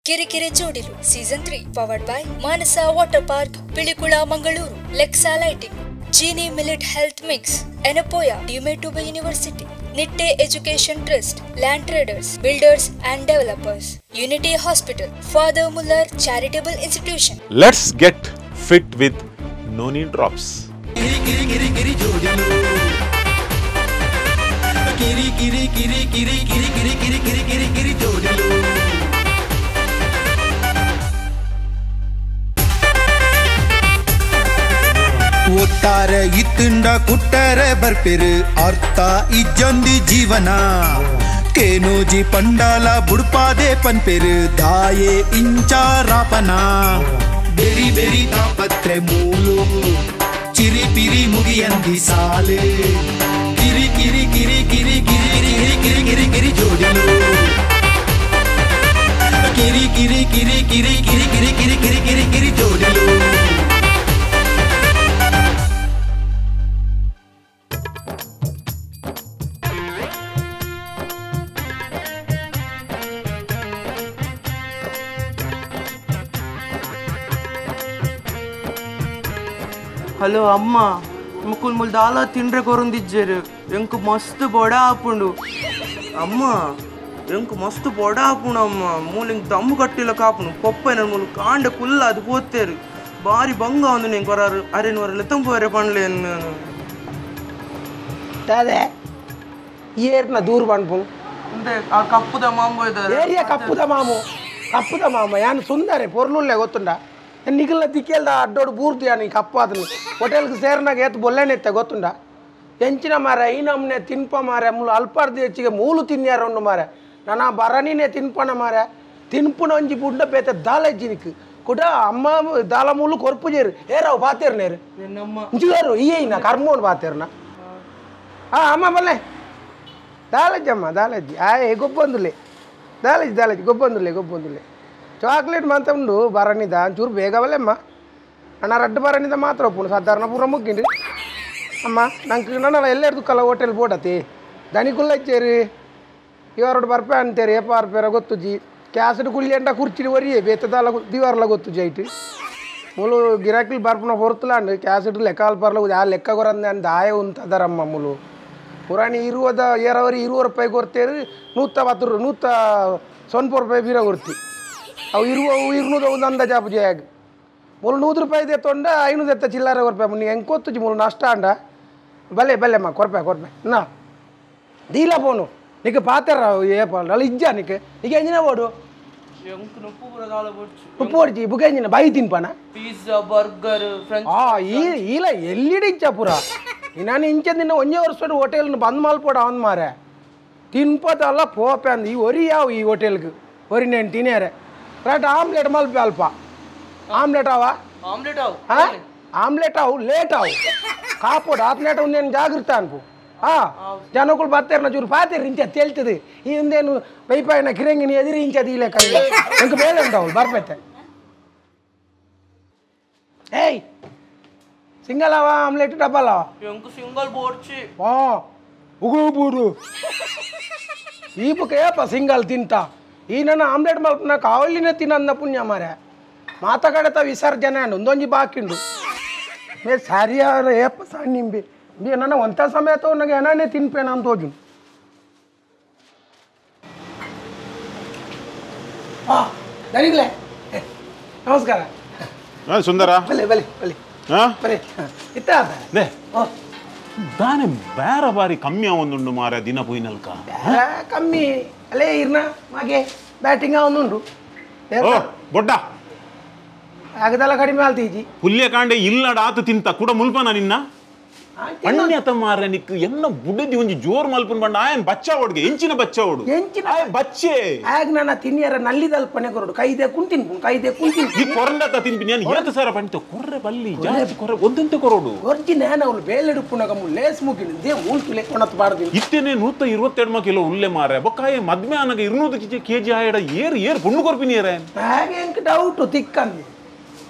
ಕಿರಿಕಿರಿ ಜೋಡಿಲು season 3 powered by Manasa water park Pilikula Mangaluru Lexa lighting Genie millet health mix Yenepoya deemed to be university Nitte education trust land traders builders and developers Unity hospital Father Muller charitable institution. Let's get fit with noni drops. ಒತ್ತಾರೆ ಇತ್ತುಂಡ ಕುಟ್ಟರೆ ಬರ್ಪೆರು ಅರ್ಥ ಇಜ್ಜೊಂದಿ ಜೀವನ ಕೇನೋಜಿ ಪಂಡಾಲ ಬುಡ್ಪಾದೆ ಪನ್ಪೆರು ದಾಯೆ ಇಂಚಾರಾಪನ berry berry ತಾಪತ್ರೆ ಮೂಲು ಚಿರಿ ಪಿರಿ ಮುಗಿಯಂದಿ ಸಾಲೆ ಕಿರಿ ಕಿರಿ ಕಿರಿ ಕಿರಿ ಕಿರಿ ಕಿರಿ ಕಿರಿ ಕಿರಿ ಜೋಡಿಲು ಕಿರಿ ಕಿರಿ ಕಿರಿ ಕಿರಿ ಕಿರಿ ಕಿರಿ ಕಿರಿ ಕಿರಿ ಕಿರಿ ಕಿರಿ ಜೋಡಿಲು. హలో అమ్మ ముక్కులు ముళ్ళు దాలా తిండ్ರೆ కొరందిచ్చారు ఎంకు మస్తు బొడ ఆపుండు అమ్మ ఎంకు మస్తు బొడ ఆపుండు అమ్మ మూలు ఇంక దమ్ము కట్టిలో కాపును పప్పైన మూలు కాండ కుల్ల అది పోతారు భారీ బంగా ఉంది నేను కొరారు అరే నువ్వు లెత్తం పోరే పనిలేను నేను అదే ఏర్న దూరు పనుపు అంటే ఆ కప్పుదా మామ పోయేదారు ఏరియా కప్పుదా మామ యాన్ సుందరే పొర్లుల్లే ಗೊತ್ತುಂಡ ನಿಗಲ್ನ ದಿಕ್ಕೇಲ್ದ ಅಡ್ಡೋಡು ಬೂರ್ತಿ ನೀ ಕಪ್ಪು ಅದನ್ನು ಹೋಟೆಲ್ಗೆ ಸೇರ್ನಾಗ ಎತ್ತು ಬೊಲ್ಲೆನೆತ್ತೆ ಗೊತ್ತುಂಡ ಎಂಚಿನ ಮಾರ ಈ ನಮ್ಮನೆ ತಿನ್ಪ ಮಾರೆ ಮುಳು ಅಲ್ಪಾರ್ದು ಹೆಚ್ಚಿಗೆ ಮೂಲು ತಿನ್ಯಾರೊಂಡು ಮಾರೆ ನಾನು ಬರನಿನೇ ತಿನ್ಪನ ಮಾರೆ ತಿನ್ಪುನ ಒಂಜಿ ಬುಡ್ಡ ಬೇತೆ ದಾಲೆಜ್ಜಿನಿಕ್ ಕೂಡ ಅಮ್ಮ ದಾಲ ಮೂಲು ಕೊರ್ಪು ಜೇರು ಏರಾವು ಪಾತೇರ್ನೇರು ಇಂಚಿಗಾರು ಈನ ಕರ್ಮೋನು ಪಾತೇರ್ನ ಅಮ್ಮ ಬಲ್ಲೆ ದಾಲೆಜ್ಜಮ್ಮ ದಾಲೆಜ್ಜಿ ಗೊಬ್ಬೊಂದುಲೆ ದಾಲೆಜ್ಜಿ ಗೊಬ್ಬೊಂದುಲೆ చాక్లెట్ మంత ఉండు బరణిదా చూరు బేగవలేమ్మా అన్న రెడ్డు బరణిదా మాత్రం ఒప్పుడు సాధారణ పూర్వం ముగ్గింది అమ్మ నాకు నన్ను వెళ్ళేది కల ಹೋಟೆಲ್ ಬೋಡತಿ ದನಿಕುಲ್ಲ ಇಚ್ಚೇರಿ ಇವರೊಡು ಬರ್ಪೆ ಅಂತೇರಿ ಏಪ ಬರ್ಪೇರ ಗೊತ್ತುಜಿ ಕ್ಯಾಸೆಟ್ ಕುಲ್ಲಿ ಅಂಟ ಕುರ್ಚಿಡಿ ಒರಿಯೇ ಬೇತದಾಲ ದಿವಾರ್ಲ ಗೊತ್ತುಜಿ ಐಟಿ ಮುಳು ಗಿರಾಕಿಲ್ ಬರ್ಪನ ಹೊರ್ತಲಾಂಡು ಕ್ಯಾಸೆಟ್ ಲೆಕ್ಕಾಲ್ ಪರ್ಲ ಆ ಲೆಕ್ಕ ಕೊರಂದೆ ಅಂದ ಆಯ ಉಂತದರಮ್ಮ ಮುಳು ಪುರಾಣಿ ಇರುವುದ ಏರವರಿ 20 ರೂಪಾಯಿ ಕೊರ್ತೇರಿ 110 ರೂಪಾಯಿ ಬೀರ ಕೊರ್ತಿ ಅವು ಇರುವುದು ಒಂದು ಅಂದಾಜಾಪು ಜಾಗ ಮೂಲು 100 ರೂಪಾಯಿ ತೆತ್ತೊಂಡ 500 ಎತ್ತ ಚಿಲ್ಲರೆ ಕೊರ್ಪೆ ನೀ ಹೆಂಗೆ ಕೊತ್ತುಜಿ ಮೂಲು ನಷ್ಟ ಅಂಡ ಬಲ್ಲೆಮ್ಮ ಕೊರ್ಪೆ ನಾ ದೀಲ ಫೋನು ನೀನು ಪಾತ್ರ ಏಪ ಅಲ್ಲ ಇಜ್ಜ ನೀನು ಈಗ ಎಂಜಿನ ಓಡು ಉಪ್ಪು ಹೊಡ್ಚಿ ಬುಕ್ ಎಂಜಿನ ಬಾಯಿ ತಿನ್ಪನ ಪಿಜ್ಜಾ ಬರ್ಗರ್ ಇಲ್ಲ ಎಲ್ಲಿಡಿ ಇಚ್ಚ ಪೂರ ನಾನು ಇಂಚೆ ನಿನ್ನ ಒಂದೇ ವರ್ಷ ಹೋಟೆಲ್ನ ಬಂದ್ ಮಾಲ್ಪೋಡ ಅವನ್ ಮಾರೆ ತಿನ್ಪದಲ್ಲ ಪೋಪೆ ಅಂದ ಈ ಒರಿ ಯಾವ ಈ ಹೋಟೆಲ್ಗೆ ಒರಿ నేను తినేరే రైట్ ఆమ్లెట్ మల్పి అల్ప ఆమ్లెట్ అవా ఆమ్లెట్ అవు లేట్ అవు కాపోడు ఆమ్లెట్ నేను జాగ్రత్త అనుపు ಜನಗಳು ಬರ್ತಾರ ಚೂರು ಪಾತಿರ್ ಇಂಚ ತೇಳ್ತದೆ ಈ ಒಂದೇನು ಪೈಪಾಯಿನ ಕಿರಂಗಿನಿ ಎದುರು ಇಂಚದು ಈ ಲೆಕ್ಕ ಎಂಕ ಬೇಳೆ ಉಂಟವಳು ಬರ್ಪೈತೆ ಏಯ್ ಸಿಂಗಲ್ ಅವ ಆಮ್ಲೆಟ್ ಡಬಲ್ ಅವ ಸಿಂಗಲ್ ಬೋರ್ಚಿ ಉಗುಬೂಡು ಈ ಬುಕ್ ಏಪ ಸಿಂಗಲ್ ತಿಂತ ಈ ನನ್ನ ಆಮ್ಲೆಟ್ ಮಲ್ಪನ ಕಾವಲಿನೇ ತಿನ್ನ ಪುಣ್ಯ ಮಾರೆ ಮಾತಕಡತ ವಿಸರ್ಜನೆ ಒಂದೊಂಜಿ ಬಾಕಿಂಡು ಮೇ ಸರಿಯಾದ ಏಪ ಸಣ್ಣ ನಿಂಬೆ ನನ್ನ ಒಂಥ ಸಮೇತ ನನಗೆ ಏನಾನೇ ತಿನ್ಪೇನ ಅಂತ ಹೋಗಿ ದನಿಗ್ಲೆ ನಮಸ್ಕಾರ ಸುಂದರ ಬಲೆ ಇತ್ತ ದಾನೆ ಬೇರೆ ಬಾರಿ ಕಮ್ಮಿ ಅವೊಂದುಂಡು ಮಾರ ದಿನ ಪೋಯಿನಲ್ಕ ಕಮ್ಮಿ ಅಲ್ಲೇ ಇರ್ನ ಮಾಗೆ ಬ್ಯಾಟಿಂಗ್ ಅವನುಂಡು ಬೊಡ್ಡ ಆಗದಲ್ಲ ಕಡಿಮೆ ಆಲ್ತೀಜಿ ಪುಲ್ಯ ಕಾಂಡೆ ಇಲ್ಲಡ ಆತು ತಿಂತ ಕೂಡ ಮುಲ್ಪನ ನಿನ್ನ ಅಣ್ಣ್ಯತ ಮಾರ ನಿಕ್ ಎನ್ನ ಬುಡದಿ ಒಂಜಿ ಜೋರ್ ಮಲ್ಪನ್ ಬಂಡ ಆಯನ್ ಬಚ್ಚ ಓಡ್ಗೆ ಎಂಚಿನ ಬಚ್ಚ ಓಡು ಬಚ್ಚೆ ಆಗ ನನ್ನ ತಿನ್ನಿಯರ ನಲ್ಲಿದಲ್ಪನೆ ಕೊರಡು ಕೈದೆ ಕುಂತಿನ್ ಈ ಕೊರಂಡತ ತಿನ್ಪಿ ನಾನು ಏತ ಸಾರ ಪಂಡಿತ ಕೊರ್ರೆ ಬಲ್ಲಿ ಜಾಸ್ತಿ ಕೊರ್ರೆ ಒಂದಂತೆ ಕೊರೋಡು ಒರ್ಜಿ ನಾನು ಅವಳು ಬೇಲೆಡುಪ್ಪುನಗ ಲೇಸ್ ಮುಗಿನ ದೇ ಮೂಲ್ತು ಲೆಕ್ಕೊಣತ್ ಬಾರ್ದು ಇತ್ತೇನೆ 122 ಕಿಲೋ ಉಲ್ಲೆ ಮಾರೆ ಬೊಕ್ಕಾಯ ಮದ್ಮೆ ಅನಗ 200 kg ಆಯಡ ಏರ್ ಪುಣ್ಣು ಕೊರ್ಪಿನಿಯರೆ ಹಾಗೆ ಎಂಕ್ ಡೌಟ್ ತಿಕ್ಕಂದು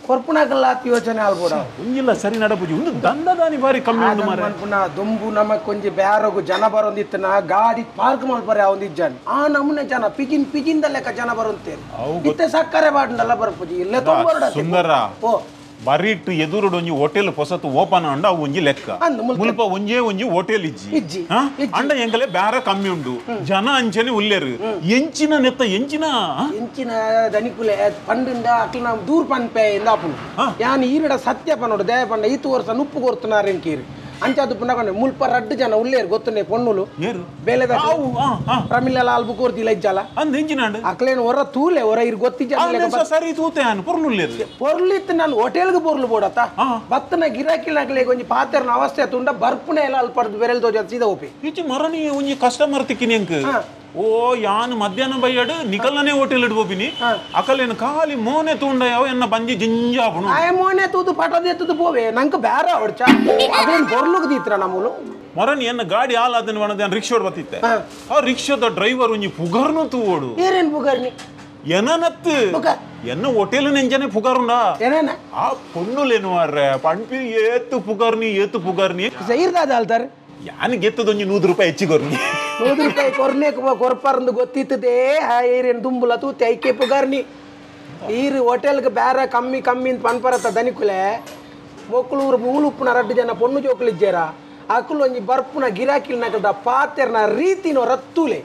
ಕೊರ್ಪುಣಕಲ್ಲ ಯೋಚನೆ ಆಲ್ಬೋಡ ಒಂಜಿಲ್ಲ ಸರಿ ನಡಪುಜಿ ಒಂದು ದಂಡದಾನಿ ಬಾರಿ ಕಮ್ಮಿ ಉಂಡು ಮಾರೆ ಅನ್ಪುನ ದೊಂಬು ನಮಕ್ ಕೊಂಚ ಬ್ಯಾರಗು ಜನ ಬರೋದಿತ್ತನ ಗಾಡಿ ಪಾರ್ಕ್ ಮಾಡ್ಬಾರೆ ಅವನಿದ್ ಜನ ಆ ನಮೂನೆ ಜನ ಪಿಜಿನ್ ಲೆಕ್ಕ ಜನ ಬರುತ್ತೇನೆ ಇತ್ತೆ ಸಕ್ಕರೆ ಬಾಟಲ್ಲ ಬರ್ಪುಜಿ ಇಲ್ಲೇ ತೊಂಬರ್ಡ ಸುಂದರ ಓ ಬರಿಟ್ಟು ಎದುರುಡು ಒಂಜಿ ಹೋಟೆಲ್ ಹೊಸತು ಓಪನ್ ಅಂಡ ಅವು ಒಂಜಿ ಲೆಕ್ಕ ಮುಲ್ಪ ಒಂಜಿ ಹೋಟೆಲ್ ಇಜ್ಜಿ ಅಂಡ ಎಂಕಲೆ ಬ್ಯಾರ ಕಮ್ಮಿ ಉಂಡು ಜನ ಅಂಚನೆ ಉಲ್ಲೇರು ಎಂಚಿನ ನೆತ್ತ ಎಂಚಿನ ದನಿಕುಲೆ ಪಂಡಿಂದ ಅಕ್ಲ ದೂರ್ ಪನ್ಪೆ ಇಂದಾಪುನು ಯಾನ್ ಈರಿಡ ಸತ್ಯ ಪನ್ನೋಡು ದಯ ಪಂಡ ಈತು ವರ್ಷ ನುಪ್ಪು ಕೊರ್ತುನಾರ ಎಂಕೀರಿ ಅಂಚಾದು ಪುನಗೊಂಡೆ ಮುಲ್ಪ ರಡ್ಡು ಜನ ಉಳ್ಳೇರು ಗೊತ್ತುಂಡೆ ಪೊಣ್ಣುಲು ಬೇಲೆದ ಪ್ರಮಿಲ್ಲ ಲಾಲ್ಬು ಕೋರ್ತಿಲ್ಲ ಇಜ್ಜಲ ಅಕ್ಲೇನು ಹೊರ ತೂಲೆ ಹೊರ ಇರ್ ಗೊತ್ತಿಜ್ಜ ಸರಿ ತೂತೆ ಪೊರ್ನುಲ್ಲೇರು ಪೊರ್ಲಿತ್ತು ನಾನು ಹೋಟೆಲ್ಗೆ ಪೊರ್ಲು ಬೋಡತ್ತ ಬತ್ತನ ಗಿರಾಕಿಲ್ನಾಗ್ಲೆ ಒಂಜಿ ಪಾತೆರ್ನ ಅವಸ್ಥೆ ತುಂಡ ಬರ್ಪುನೆ ಎಲ್ಲ ಅಲ್ಪಡ್ದು ಬೆರೆಲ್ ತೋಜ ಸೀದಾ ಓಪಿ ಇಚ್ಚಿ ಮರಣಿ ಒಂಜಿ ಕಸ್ಟಮರ್ ತಿಕ್ಕಿನಿ ಅಂಕ ಓ ಯಾನ್ ಮಧ್ಯಾಹ್ನ ಬೈಯಡು ನಿಕಲ್ನೇ ಹೋಟೆಲ್ ಇಡ್ಬೋಪಿನಿ ಅಕಲೇನು ಖಾಲಿ ಮೋನೆ ತೂಂಡ ಯಾವ ಎನ್ನ ಬಂಜಿ ಜಿಂಜಾಪುನು ಆಯ ಮೋನೆ ತೂದು ಪಟದ ಎತ್ತದು ಪೋವೆ ನಂಗೆ ಬ್ಯಾರ ಹೊಡ್ಚ ಅದೇನು ಬರ್ಲುಗ್ ದೀತ್ರ ನಮ್ಮಲು ಮರನ್ ಎನ್ನ ಗಾಡಿ ಹಾಲ್ ಅದನ್ನ ವನದ ರಿಕ್ಷಾ ಬತ್ತಿತ್ತೆ ಆ ರಿಕ್ಷಾದ ಡ್ರೈವರ್ ಒಂಜಿ ಪುಗರ್ನು ತೂವೋಡು ಏನೇನ್ ಪುಗರ್ನಿ ಎನನತ್ತು ಎನ್ನ ಹೋಟೆಲ್ ನೆಂಜನೆ ಪುಗಾರುಂಡಾ ಏನೇನ ಆ ಪೊಣ್ಣುಲೇನು ಮಾರ್ರೆ ಪಂಪಿ ಏತು ಪುಗಾರ್ನಿ ಸೈರ್ದಾದ ಅಲ್ತಾರೆ ಯಾನ್ ಗೆತ್ತದೊಂಜಿ 100 ರೂಪಾಯಿ ಹೆಚ್ಚಿಗೊರ್ನಿ 100 ರೂಪಾಯಿ ಕೊರ್ನೇಕ್ ಕೊರ್ಪಾರಂದು ಗೊತ್ತಿತ್ತದೆ ಆ ಏರೇನು ದುಂಬುಲ ತೂತೆ ಐಕೆ ಪುಗಾರ್ನಿ ಈರು ಹೋಟೆಲ್ಗೆ ಬ್ಯಾರ ಕಮ್ಮಿ ಅಂತ ಪನ್ಪರತ್ತ ದನಿಕುಲೆ ಮೊಕ್ಕಳೂರು ಮೂಳುಪ್ಪುನ ರಡ್ಡು ಜನ ಪೊಣ್ಣು ಜೋಕ್ಲಿಜ್ಜಾರ ಅಕ್ಕಲು ಒಂಜಿ ಬರ್ಪುನ ಗಿರಾಕಿಲ್ನಾಗದ ಪಾತೆರ್ನ ರೀತಿನೋ ರತ್ತುಲೆ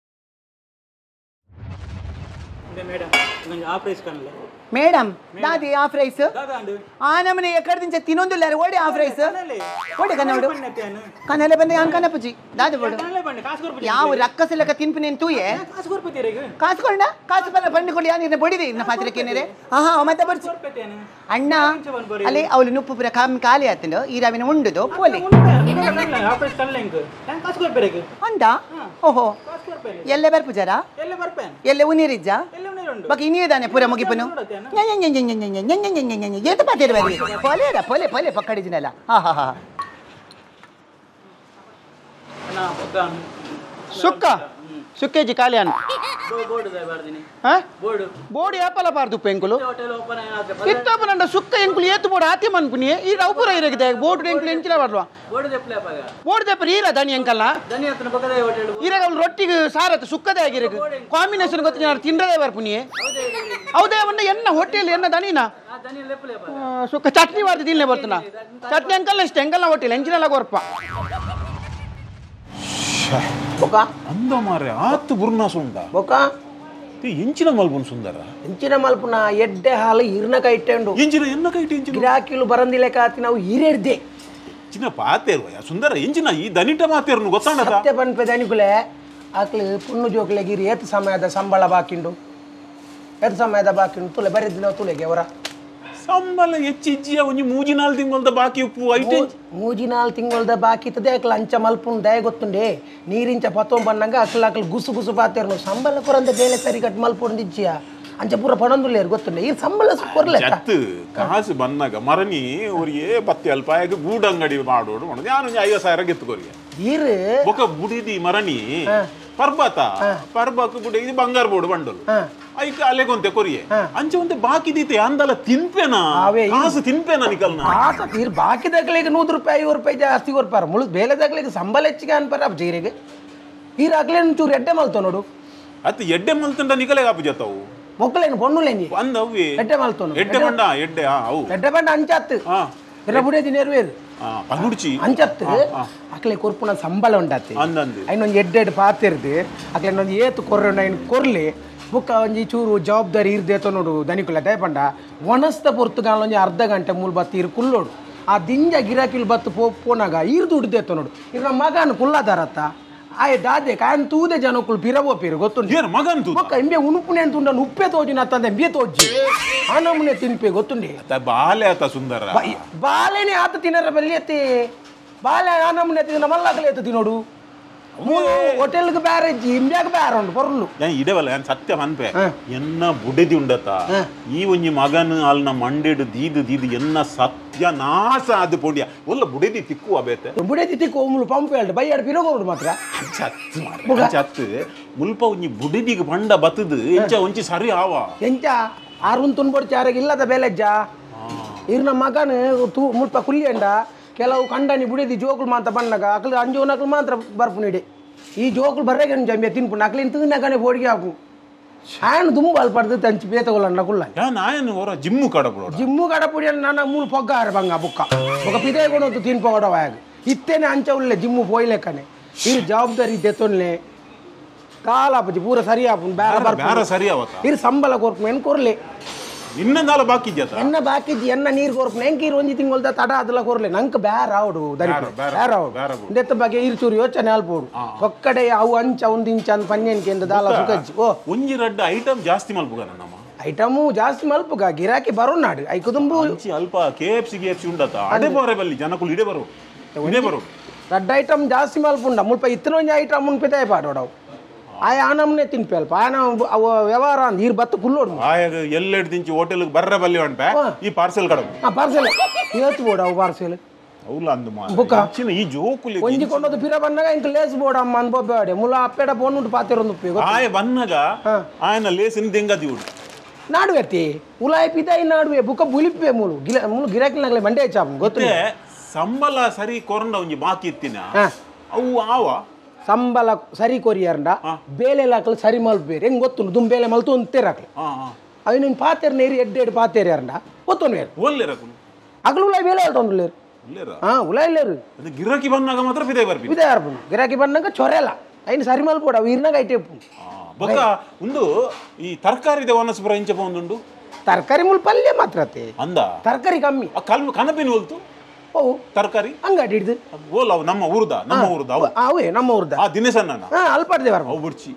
ಮೇಡಮ್ ದಾದಿ ಆಫ್ ರೈಸ್ ಆ ನಮ್ಮನೆ ಎಕಡೆ ತಿನ್ನೊಂದಿಲ್ಲ ಓಡಿ ಆಫ್ ರೈಸ್ ಓಡಿ ಕನ್ನೋಡು ಕನ್ನಲೆ ಬಂದೆ ಹಂಗೆ ಕನ್ನಪುಜಿ ದಾದಿ ಬೋಡು ಯಾವ ರಕ್ಕಸ ಲೆಕ್ಕ ತಿನ್ಪಿನಿ ತೂಯೆ ಕಾಸ್ಕೊಂಡ ಕಾಸು ಬಲ್ಲ ಬಂಡಿಕೊಂಡು ಯಾರು ಬಡಿದೆ ಇನ್ನ ಪಾತ್ರಕ್ಕೇನೇರೆ ಹಾ ಮತ್ತೆ ಬರ್ಚು ಅಣ್ಣ ಅಲ್ಲಿ ಅವಳು ನುಪ್ಪು ಪುರ ಖಾಲಿ ಆತಂಡು ಈ ರವಿನ ಉಂಡುದು ಪೋಲಿ ಅಂದ ಓಹೋ ಎಲ್ಲೇ ಬರ್ಪುಜಾರ ಎಲ್ಲೇ ಉನೀರಿಜ್ಜ ಬಾಕಿ ಇನ್ನೇದಾನೆ ಪೂರ ಮುಗಿಪನು ಏತ ಪಾತಿರ್ ಬರಿ ಪೊಲೆ ಪಕ್ಕಡಿದಿನಲ್ಲ ಹಾ ಸುಕ್ಕೇಜಿ ಕಾಲಿಯಾನು ಬೋರ್ಡ್ ಯಾಪಲ ಪಾರ್ದು ಪೆಂಕುಲು ಇತ್ತಪ್ಪನಂಡ ಸುಕ್ಕ ಎಂಕುಲು ಏತು ಬೋರ್ಡ್ ಆತಿ ಮನ್ಪುನಿ ಈ ರೌಪುರ ಇರಗಿದೆ ಬೋರ್ಡ್ ಎಂಕುಲು ಎಂಚಿಲ ಬರ್ವಾ ಬೋರ್ಡ್ ದೇಪರ ಈರ ದನಿ ಎಂಕಲ್ಲ ಇರಾಗ ಅವ್ನು ರೊಟ್ಟಿಗೆ ಸಾರತ್ತು ಸುಕ್ಕದೇ ಆಗಿರಗ ಕಾಂಬಿನೇಷನ್ ಗೊತ್ತಿ ನಾನು ತಿಂಡದೇ ಬರ್ಪುನಿ ಹೌದೇ ಅವನ್ನ ಎನ್ನ ಹೋಟೆಲ್ ಎನ್ನ ದನಿನ ಸುಕ್ಕ ಚಟ್ನಿ ಬಾರ್ದು ತಿನ್ಲೇ ಬರ್ತನ ಚಟ್ನಿ ಅಂಕಲ್ ಇಷ್ಟ ಎಂಕಲ್ನ ಹೋಟೆಲ್ ಎಂಚಿನೆಲ್ಲ ಗೊರ್ಪ ಅಂದ ಮಾರೆ ಆತು ಬುರ್ನಾಸು ಉಂಟಾ ಬೊಕ ಎಂಚಿನ ಮಲ್ಪುನ್ ಸುಂದರ ಎಂಚಿನ ಮಲ್ಪುನ ಎಡ್ಡೆ ಹಾಲು ಇರ್ನ ಕೈಟ್ಟೆಂಡು ಎಂಚಿನ ಎನ್ನ ಕೈಟಿ ಎಂಚಿನ ಗಿರಾಕಿಲು ಬರಂದಿಲೆ ಕಾತಿ ನಾವು ಹಿರೇಡ್ದೆ ಚಿನ್ನ ಪಾತೇರು ಸುಂದರ ಎಂಚಿನ ಈ ದನಿಟ ಮಾತೇರ್ನು ಗೊತ್ತಾಂಡ ಸತ್ಯ ಪನ್ಪೆ ದನಿಕುಲೆ ಆಕ್ಲಿ ಪುಣ್ಣು ಜೋಕ್ಲೆ ಗಿರಿ ಏತು ಸಮಯದ ಸಂಬಳ ಬಾಕಿಂಡು ತುಲೆ ಬರೆದಿನ ತುಲೆಗೆ ಅವರ ಸಂಬಳ ಹೆಚ್ಚಿಜ್ಜಿಯ ಒಂಜಿ 3-4 ತಿಂಗಳದ ಬಾಕಿ ಉಪ್ಪು ಐಟೆ 3-4 ತಿಂಗಳದ ಬಾಕಿ ಇತ್ತದೆ ಅಕ್ಲ ಅಂಚ ಮಲ್ಪುನ್ ದಯ ಗೊತ್ತುಂಡೆ ನೀರಿಂಚ ಪತೋಂ ಬನ್ನಂಗ ಅಕ್ಲ ಗುಸು ಪಾತೇರ್ನು ಸಂಬಳ ಕೊರಂದ ಬೇಲೆ ಸರಿ ಕಟ್ ಮಲ್ಪುಂಡಿಜ್ಜಿಯ ಅಂಚ ಪೂರ ಪಣಂದುಲ್ಲೇರು ಗೊತ್ತುಂಡೆ ಈ ಸಂಬಳ ಕೊರ್ಲೆ ಜತ್ತು ಕಾಸು ಬನ್ನಾಗ ಮರನಿ ಅವ್ರಿಗೆ 10 ರೂಪಾಯಿಗೆ ಗೂಡು ಅಂಗಡಿ ಮಾಡೋಡು ನಾನು 50,000 ಗೆತ್ತುಕೋರಿಗೆ ಈರು ಬೊಕ ಬುಡಿದಿ ಮರನಿ ಪರ್ಬಕ ಬುಡಿ ಇದು ಬಂಗಾರ ಬೋಡು ಬಂಡಲು ಐಕ ಅಲೆಗೊಂತೆ ಕೊರಿಯೆ ಅಂಚ ಒಂತೆ ಬಾಕಿ ದೀತೆ ಅಂದಲ ತಿನ್ಪೇನಾ ಕಾಸು ತಿನ್ಪೇನಾ ನಿಕಲ್ನ ಕಾಸು ತೀರ್ ಬಾಕಿ ದಗ್ಲಿಗೆ 100 ರೂಪಾಯಿ 50 ರೂಪಾಯಿ ಜಾಸ್ತಿ ಕೊರ್ಪಾರ ಮುಳು ಬೇಲೆ ದಗ್ಲಿಗೆ ಸಂಬಳ ಹೆಚ್ಚಿಗೆ ಅನ್ಪಾರ ಅಪ್ಪ ಜೀರಿಗೆ ಈರ್ ಆಗ್ಲೇನು ಚೂರು ಎಡ್ಡೆ ಮಲ್ತೋ ನೋಡು ಅತ್ತು ಎಡ್ಡೆ ಮಲ್ತಂಡ ನಿಕಲೆ ಕಾಪು ಜತ್ತವು ಮೊಕ್ಕಲೇನು ಪೊಣ್ಣುಲೇನಿ ಅಂದವ್ವಿ ಎಡ್ಡೆ ಮಲ್ತೋನು ಎಡ್ಡೆ ಬಂಡ ಎಡ್ಡೆ ಅವು ಎಡ್ಡೆ ಬಂಡ ಅಂಚಾತ್ತು ಇರಬುಡೆ ದಿನೇರ್ವೇರು ಪನ್ನುಡ್ಚಿ ಅಂಚತ್ತು ಅಕ್ಲೆ ಕೊರ್ಪುನ ಸಂಬಳ ಉಂಡಾತಿ ಐನೊಂದು ಎಡ್ಡೆಡ್ ಪಾತಿರ್ದು ಅಕ್ಲೆನೊಂದು ಏತು ಕೊರ್ರ ಕೊರ್ಲಿ ಬುಕ್ಕ ಒಂಜಿ ಚೂರು ಜವಾಬ್ದಾರಿ ಇರ್ದೇತೋ ನೋಡು ದನಿಕುಲ ದಯಪಂಡ ಒಣಸ್ತ ಪೊರ್ತುಗಾಲ ಒಂಜಿ ಅರ್ಧ ಗಂಟೆ ಮೂಲ ಬತ್ತಿ ಇರು ಕುಲ್ಲೋಡು ಆ ದಿಂಜ ಗಿರಾಕಿಲ್ ಬತ್ತು ಪೋನಾಗ ಇರ್ದು ಉಡ್ದೇತೋ ನೋಡು ಇರ್ ನಮ್ಮ ಮಗನ ಕುಲ್ಲದಾರತ್ತ ಆಯ್ ದಾದೆ ಕಾಯನ್ ತೂದೆ ಜನಕ್ಕಳು ಪಿರವೋ ಪಿರು ಗೊತ್ತುಂಡು ಮಗನ್ ಬೊಕ್ಕ ಎಂಬೆ ಉಣುಪುನೆ ಅಂತುಂಡ ಉಪ್ಪೆ ತೋಜಿನ ಅತ್ತಂದ ಎಂಬೆ ತೋಜಿ ಆ ನಮೂನೆ ತಿನ್ಪೆ ಗೊತ್ತುಂಡಿ ಬಾಲೆ ಆತ ಸುಂದರ ಬಾಲೆನೆ ಆತ ತಿನ್ನರ ಬಲ್ಲಿ ಎತ್ತಿ ಬಾಲೆ ಆ ನಮೂನೆ ತಿನ್ನ ಮಲ್ಲಾಗಲೇ ಎತ್ತು ತಿನ್ನೋಡು ಹೋಟೆಲ್ಗೆ ಬೇರೆ ಇಂಬ್ಯಾಗ ಬೇರೆ ಉಂಟು ಬರ್ಲು ಇಡವಲ್ಲ ನಾನು ಸತ್ಯ ಅನ್ಪೆ ಎನ್ನ ಬುಡೆದಿ ಉಂಡತ ಈ ಒಂಜಿ ಮಗನ್ ಅಲ್ನ ಮಂಡೆಡು ದೀದು ಎನ್ನ ಸತ್ಯ ನಾಶ ಅದು ಪೊಂಡಿಯ ಒಲ್ಲ ಬುಡೆದಿ ತಿಕ್ಕು ಅಬೇತೆ ಬುಡೆದಿ ತಿಕ್ಕು ಒಮ್ಮಲು ಪಂಪ್ ಹೇಳ್ದು ಬೈಯಾಡು ಪಿರೋಗೋಡು ಮಾತ್ರ ಚತ್ತು ಮುಲ್ಪ ಒಂಜಿ ಬುಡೆದಿಗೆ ಬಂಡ ಬತ್ತದು ಎಂಚ ಒಂಚಿ ಸರಿ ಆವ ಎಂಚ ಆರುನ್ ತುಂಬೋಡು ಚಾರಾಗ ಇಲ್ಲದ ಬೇಲೆಜ್ಜ ಇರ್ನ ಮಗನ ಮುಲ್ಪ ಕುಲ್ಲಿಯಂಡ ಕೆಲವು ಕಂಡನಿ ಬಿಡಿದಿ ಜೋಕುಲು ಮಾತ್ರ ಬಂದಾಗ ಅಕ್ಲು ಅಂಜೋನಕ್ಲು ಮಾತ್ರ ಬರ್ಪುನಿಡೆ ಈ ಜೋಕುಲು ಬರ್ರೆಗೆ ಜಂಬೆ ತಿನ್ಪುಂಡು ಅಕ್ಲಿನ ತಿನ್ನಕನೆ ಬೋಡಿಗೆ ಹಾಕು ఆయన దుమ్ము పడుతుంది తంచి పీత వాళ్ళ కుళ్ళ జిమ్ము కడపడు జిమ్ము కడపడి నాన్న మూడు పొగ్గారు బంగ బుక్క ఒక పిదే కూడా తినిపోవడం ఆయన ఇత్తేనే అంచవులే జిమ్ము పోయలేకనే ఈ జవాಬ್ದಾರಿ తెత్తోన్లే కాలాపతి పూర సరియాపు బేర సరియావత ఈ సంబల కొరకు మెన్ కొరలే ಇನ್ನೊಂದಾಲ ಬಾಕಿ ಇದ್ಯಾ ಎನ್ನ ಬಾಕಿ ಇದ್ದಿ ಎನ್ನ ನೀರು ಕೊರ್ಪು ನೆಂಕಿ ಒಂಜಿ ತಿಂಗೊಳ್ದ ತಡ ಅದೆಲ್ಲ ಕೊರ್ಲೆ ನಂಗೆ ಬೇರಾವಡು ಬೇರಾವಡು ದೆತ್ತ ಬಗ್ಗೆ ಇರ್ಚೂರು ಯೋಚನೆ ಅಲ್ಪೋಡು ಒಕ್ಕಡೆ ಅವು ಅಂಚ ಒಂದು ಇಂಚ ಅಂತ ಪನ್ಯನ್ಕೆ ಅಂತ ದಾಲ ಸುಖಜ್ಜಿ ಓ ಒಂಜಿ ರಡ್ಡ ಐಟಮ್ ಜಾಸ್ತಿ ಮಲ್ಪುಗ ನಮ್ಮ ಐಟಮು ಜಾಸ್ತಿ ಮಲ್ಪುಗ ಗಿರಾಕಿ ಬರೋ ನಾಡು ಐ ಕುದುಂಬು ಅಲ್ಪ KFC ಉಂಡತ ಅಡೆ ಬೋರೆ ಬಲ್ಲಿ ಜನಕುಲು ಇಡೆ ಬರೋ ರಡ್ಡ ಐಟಮ್ ಜಾಸ್ತಿ ಮಲ್ಪುಂಡ ಮುಲ್ಪ ಇತ್ತನೊಂಜಿ ಐಟಮ್ ಉಂಪಿದೆ ಪಾಡೋಡವು ಆಯ ಆನಮ್ನೆ ತಿನ್ಪೇಲ್ಪ ಆನ ಅವ ವ್ಯವಹಾರ ಅಂದ್ ಈರ್ ಬತ್ತು ಕುಲ್ಲೋಡು ಆಯಾಗ ಎಲ್ಲೆಡ್ ತಿಂಚಿ ಹೋಟೆಲ್ ಬರ್ರೆ ಬಲ್ಲಿ ಹೊಂಟೆ ಈ ಪಾರ್ಸೆಲ್ ಕಡವು ಪಾರ್ಸೆಲ್ ಏತು ಬೋಡ ಅವು ಪಾರ್ಸೆಲ್ అవుల అందు మా బుక్క ఈ జోకులు ಒಂಜಿ ಕೊಂಡದು ಪಿರ ಬನ್ನಗ ಇಂಕ ಲೇಸ್ ಬೋಡ ಅಮ್ಮ ಅನ್ಬೋಬೇಡಿ ಮುಲ ಅಪ್ಪೆಡ ಬೋನುಂಟು ಪಾತಿರೊಂದು ಉಪಯೋಗ ಆಯ ಬನ್ನಗ ಆಯನ ಲೇಸಿನ ದೆಂಗದಿ ಉಡು ನಾಡುವೆತ್ತಿ ಉಲಾಯಿ ಪಿತಾಯಿ ನಾಡುವೆ ಬುಕ್ಕ ಬುಲಿಪ್ಪೆ ಮುಲು ಗಿರಾಕಿನಾಗಲೇ ಮಂಡೆ ಚಾಪ್ ಗೊತ್ತೇ ಸಂಬಳ ಸರಿ ಕೊರಂಡ ಒಂಜಿ ಬಾಕಿ ಇತ್ತಿನ ಅವು ಆವ ಸಂಬಳ ಸರಿ ಕೊರಿಯಾರಂಡ ಬೇಲೆಲಾಕಲು ಸರಿ ಮಲ್ಪೇರಿ ಹೆಂಗ್ ಗೊತ್ತುಂಡು ದುಮ್ ಬೇಲೆ ಮಲ್ತು ಅಂತೆರಾಕಲು ಅవి నేను పాతేరు నేరు ఎడ్డేడు పాతేరారండ పోతోను వేరు ఓల్లేరకులు అగలు ఉలాయి వేలే వెళ్తాను లేరు ఉలాయి లేరు గిరాకీ బన్నాక మాత్రం పిదే బర్పి పిదే బర్పి గిరాకీ బన్నాక చొరేల అయిన సరి మల్పోడ వీరినాಗ ಐಟೇಪು ಬೊಕ್ಕ ಒಂದು ಈ ತರಕಾರಿ ದೇವನಸ್ಪುರ ಇಂಚ ಬಂದುಂಡು ತರಕಾರಿ ಮುಲ್ ಪಲ್ಯ ಮಾತ್ರತೆ ಅಂದ ತರಕಾರಿ ಕಮ್ಮಿ ಕಲ್ಮ ಕನಪಿನ ಹೋಲ್ತು ಓ ತರಕಾರಿ ಅಂಗಡಿ ಹಿಡಿದು ಓಲ್ ಅವು ನಮ್ಮ ಊರ್ದ ಅವೇ ನಮ್ಮ ಊರ್ದ ಆ ದಿನೇಶನ್ನ ಅಲ್ಪಡ್ದೆ ಬರ ಅವು ಬುಡ್ಚಿ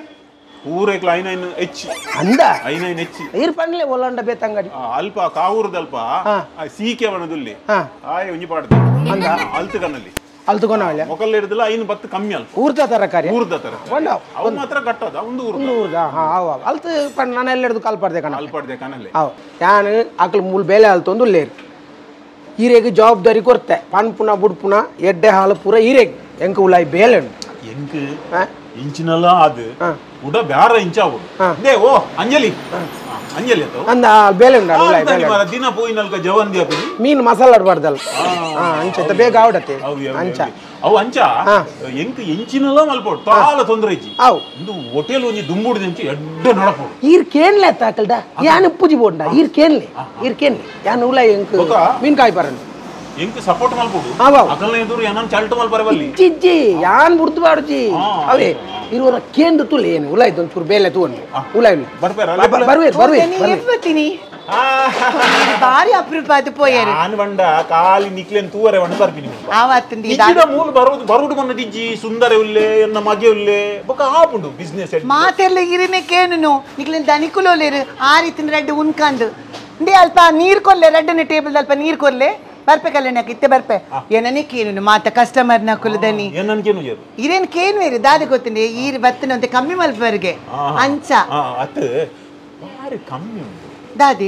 ಊರೇಕ್ಲ ಐನೈನ್ ಹೆಚ್ಚಿ ಅಂದ ಐನೈನ್ ಹೆಚ್ಚಿ ಈರ್ ಪಂಡ್ಲೆ ಒಲ್ಲಂಡ ಬೇತಂಗಡಿ ಅಲ್ಪ ಕಾವೂರದಲ್ಪ ಸೀಕೆ ವನದುಲ್ಲಿ ಆಯ ಒಂಜಿ ಪಾಡ್ದೆ ಅಂದ ಅಲ್ತು ಕಣ್ಣಲ್ಲಿ ಅಲ್ತುಕೊಂಡ ಮೊಕಲ್ ಹಿಡಿದಿಲ್ಲ ಐನು ಬತ್ತು ಕಮ್ಮಿ ಅಲ್ಪ ಊರ್ದ ತರಕಾರಿ ಅವು ಮಾತ್ರ ಕಟ್ಟದ ಒಂದು ಊರ್ದ ಅಲ್ತು ಪಂಡ್ ನಾನು ಎಲ್ಲ ಹಿಡಿದು ಕಾಲ್ಪಡ್ದೆ ಕಣ ಅಲ್ಪಡ್ದೆ ಕಣ್ಣಲ್ಲಿ ಅವು ಯಾನು ಆಕಳು ಮೂಲ ಬೇಲೆ ಅಲ್ತೊಂದು ಲೇರು ಈರೆಗೆ ಜವಾಬ್ದಾರಿ ಕೊರ್ತೆ ಪನ್ಪುನ ಬುಡ್ಪುನ ಎಡ್ಡೆ ಹಾಲು ಪೂರ ಈರೆಗೆ ಎಂಕ ಉಲಾಯಿ ಬೇಲೆ ಎಂಕ್ ಇಂಚಿನಲ್ಲ ಅದು ಉಡ ಬ್ಯಾರ ಇಂಚಾವುಡು ದೇ ಓ ಅಂಜಲಿ ಅಂಜಲಿ ಅದು ಅಂದ ಬೇಲೆ ಉಂಡ ಉಲಾಯಿ ಬೇಲೆ ದಿನ ಪೋಯಿ ನಲ್ಕ ಜವಂದಿ ಅಪಿ ಮೀನು ಮಸಾಲ ಆಡ್ಬಾರ್ದಲ್ಲ ಅಂಚ ಬೇಗ ಆವಡತ್ತೆ ಅಂಚ ಅವು ಅಂಚ ಎಂಕ್ ಇಂಚಿನಲ್ಲ ಮಲ್ಪೋಡು ತಾಳ ತೊಂದ್ರೆ ಇಜ್ಜಿ ಅವು ಒಂದು ಹೋಟೆಲ್ ಒಂಜಿ ದುಂಬುಡು ಇಂಚಿ ಎಡ್ಡೆ ನಡಪೋಡು ಈರ್ ಕೇನ್ಲೆ ತಾಕಲ್ಡ ಯಾನ್ ಉಪ್ಪುಜಿ ಬೋಂಡ ಈರ್ ಕೇನ್ಲೆ ಯಾನ್ ಉಲಾಯಿ ಎಂಕ್ ಮೀನ್ಕಾಯಿ ಬರಲ್ಲ ಎಂಕ್ ಸಪೋರ್ಟ್ ಮಲ್ಪೋಡು ಅಕಲ್ನ ಎದುರು ಏನನ್ ಚಲ್ಟ ಮಲ್ಪರೆ ಬಲ್ಲಿ ಚಿಜ್ಜಿ ಯಾನ್ ಬುಡ್ತು ಬಾಡುಜಿ ಅವೇ ಇರುವರ ಕೇಂದ್ರ ತುಲೆ ಏನು ಉಲಾಯ್ತು ಒಂಚೂರು ಬೇಲೆ ತಗೊಂಡು ಉಲಾಯಿ ಬರ್ತೀನಿ ಬಾರಿ ಅಪರೂಪ ಅದು ಪೋಯಾರು ನಾನು ಬಂಡ ಕಾಲಿ ನಿಕ್ಲೆನ್ ತೂವರೆ ಬಂಡ ಬರ್ತೀನಿ ಆವತ್ತಿಂದ ಇದ ಮೂಲ ಬರುಡು ಬಂದ ದಿಜ್ಜಿ ಸುಂದರ ಉಲ್ಲೆ ಎನ್ನ ಮಗೆ ಉಲ್ಲೆ ಬೊಕ ಆಪುಂಡು ಬಿಸ್ನೆಸ್ ಮಾತೆಲ್ಲ ಇರಿನೆ ಕೇನುನು ನಿಕ್ಲೆನ್ ದನಿಕುಲೋಲೇರು ಆ ರೀತಿ ರೆಡ್ ಉನ್ಕಂಡು ಇಂದೇ ಅಲ್ಪ ನೀರ್ ಕೊರ್ಲೆ ರೆಡ್ಡನ ಟೇಬಲ್ ಅಲ್ಪ ನೀರ್ ಕೊರ್ಲೆ ಬರ್ಪೆ ಕಲ್ಯಾಣಕ್ಕೆ ಇತ್ತೆ ಬರ್ಪೆ ಏನನೇ ಕೇನು ಮಾತ ಕಸ್ಟಮರ್ ನ ಕುಲದನಿ ಇರೇನ್ ಕೇನು ಇರಿ ದಾದಿ ಗೊತ್ತಿಂದೆ ಈರ್ ಬತ್ತನಂತೆ ಕಮ್ಮಿ ಮಲ್ಪರ್ಗೆ ಅಂಚ ಕಮ್ಮಿ ದಾದಿ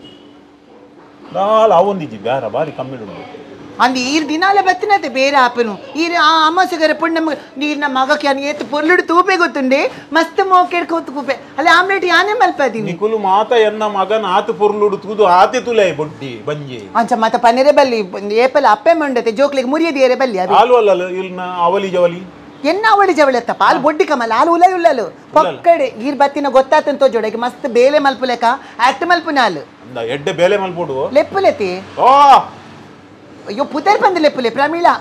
ಅವೊಂದಿಜ್ಜಿ ಬ್ಯಾರ ಬಾರಿ ಕಮ್ಮಿ ಉಂಟು ಅಂದ್ ಈರ್ ದಿನಾಲೆ ಬತ್ತಿನತೆ ಬೇರೆ ಆಪನು ಈರ್ ಆ ಅಮ್ಮಸಗರ ಪುಣ್ಯ ನೀರ್ನ ಮಗಕ್ಕೆ ಅನ್ ಏತ್ ಪೊರ್ಲುಡು ತೂಪೆ ಗೊತ್ತುಂಡೆ ಮಸ್ತ್ ಮೋಕೆಡ್ ಕೂತು ಕೂಪೆ ಅಲ್ಲಿ ಆಮ್ಲೆಟ್ ಯಾನೇ ಮಲ್ಪದೀನಿ ನಿಕುಲು ಮಾತ ಎನ್ನ ಮಗನ ಆತು ಪೊರ್ಲುಡು ತೂದು ಆತೆ ತುಲೆ ಬೊಡ್ಡಿ ಬಂಜಿ ಅಂಚ ಮತ ಪನ್ನೆರೆ ಬಲ್ಲಿ ಏಪಲ್ ಅಪ್ಪೆ ಮಂಡತೆ ಜೋಕ್ಲಿಗೆ ಮುರಿಯದಿಯರೆ ಬಲ್ಲಿ ಹಾಲು ಅಲ್ಲ ಇಲ್ನ ಅವಲಿ ಜವಲಿ ಎನ್ನ ಅವಳಿ ಜವಳತ್ತಪ್ಪ ಹಾಲು ಬೊಡ್ಡಿ ಕಮಲ್ ಹಾಲು ಉಲೈ ಉಳ್ಳಲು ಪಕ್ಕಡೆ ಈರ್ ಬತ್ತಿನ ಗೊತ್ತಾತಂತೋ ಜೋಡಗೆ ಮಸ್ತ್ ಬೇಲೆ ಮಲ್ಪುಲೆಕ ಆಕ್ಟ್ ಮಲ್ಪುನ ಹಾಲು ಎಡ್ಡೆ ಬೇಲೆ ಮಲ್ಪೋಡು ಲೆಪ್ಪುಲೆತಿ ಓ ಅಯ್ಯೋ ಪುದರ್ ಬಂದ ಲೆಪ್ಪುಲೆ ಪ್ರಮೀಳಾ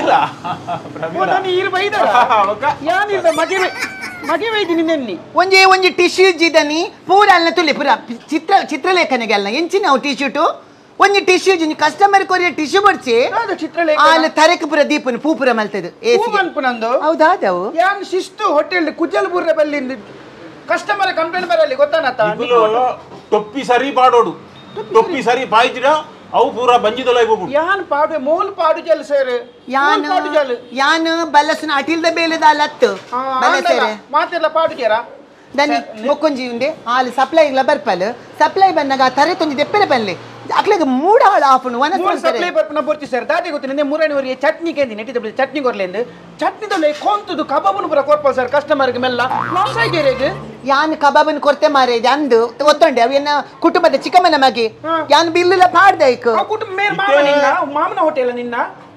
ಒಂಜಿ ಟಿಶ್ಯೂ ಜಿದನಿ ಪೂರ ಅಲ್ನ ತುಲೆ ಪೂರ ಚಿತ್ರಲೇಖನೆಗೆ ಅಲ್ಲ ಎಂಚಿನ ಅವು ಟಿಶ್ಯೂಟು ಒಂಜಿ ಟಿಶ್ಯೂ ಜಿನಿ ಕಸ್ಟಮರ್ ಕೊರಿಯ ಟಿಶ್ಯೂ ಬಡ್ಸಿ ಅಲ್ಲಿ ತರಕ ಪುರ ದೀಪನ ಪೂಪುರ ಮಲ್ತದು ಹೌದಾದವು ಯಾನ್ ಶಿಸ್ತು ಹೋಟೆಲ್ ಕುಜಲ್ ಬುರ್ರೆ ಬಲ್ಲಿ ಕಸ್ಟಮರ್ ಕಂಪ್ಲೇಂಟ್ ಬರಲಿ ಗೊತ್ತಾನತ್ತ ಟೊಪ್ಪಿ ಸರಿ ಪಾಡೋಡು ಟೊಪ್ಪಿ ಸರಿ ಪಾಯ್ತಿಡ ಅವು ಪೂರ ಬಂಜಿದೊಳಗೆ ಹೋಗ್ಬಿಡು ಯಾನ್ ಪಾಡು ಮೂಲ ಪಾಡು ಜಲ್ ಸೇರು ಯಾನ್ ಬಲ್ಲಸನ ಅಟಿಲ್ದ ಬೇಲೆದ ಲತ್ತು ಬಲ್ಲಸೇರೆ ಮಾತೆಲ್ಲ ಪಾಡು ಕೇರ ದನಿ ಮೊಕ್ಕೊಂಜಿ ಉಂಡೆ ಹಾಲು ಸಪ್ಲೈ ಇಲ್ಲ ಬರ್ಪಲ್ ಸಪ್ಲೈ ಬಂದಾಗ ತರೆ ತೊಂಜಿ ದೆಪ್ಪರೆ ಬನ್ಲಿ ಅಕ್ಲೆಗೆ ಮೂಡ ಆಫ್ನು ಮೂರು ಸಪ್ಲೈ ಬರ್ಪನ ಬರ್ತಿ ಸರ್ ದಾದಿ ಗೊತ್ತಿಲ್ಲ ಮೂರನೇವರಿಗೆ ಚಟ್ನಿ ಕೇಂದಿ ನೆಟ್ಟಿದ ಚಟ್ನಿ ಕೊರ್ಲೆಂದು ಚಟ್ನಿದಲ್ಲಿ ಕೊಂತದು ಕಬಾಬನು ಪೂರ ಕೊರ್ಪಲ್ ಸರ್ ಕಸ್ಟಮರ್ಗೆ ಮೆಲ್ಲ ಲಾಸ್ ಆಯ್ತು ಯಾನ್ ಕಬಾಬನ್ ಕೊರ್ತೆ ಮಾರೆ ಅಂದು ಒತ್ತೊಂಡೆ ಅವೇನ ಕುಟುಂಬದ ಚಿಕ್ಕಮ್ಮನ ಮಗೆ ಯಾನ್ ಬಿಲ್ಲ ಪಾಡ್ದೈಕ್ ಕುಟುಂಬ ಮೇರ್ ಮಾಮನ ಹೋಟೆಲ್ ನಿನ್ನ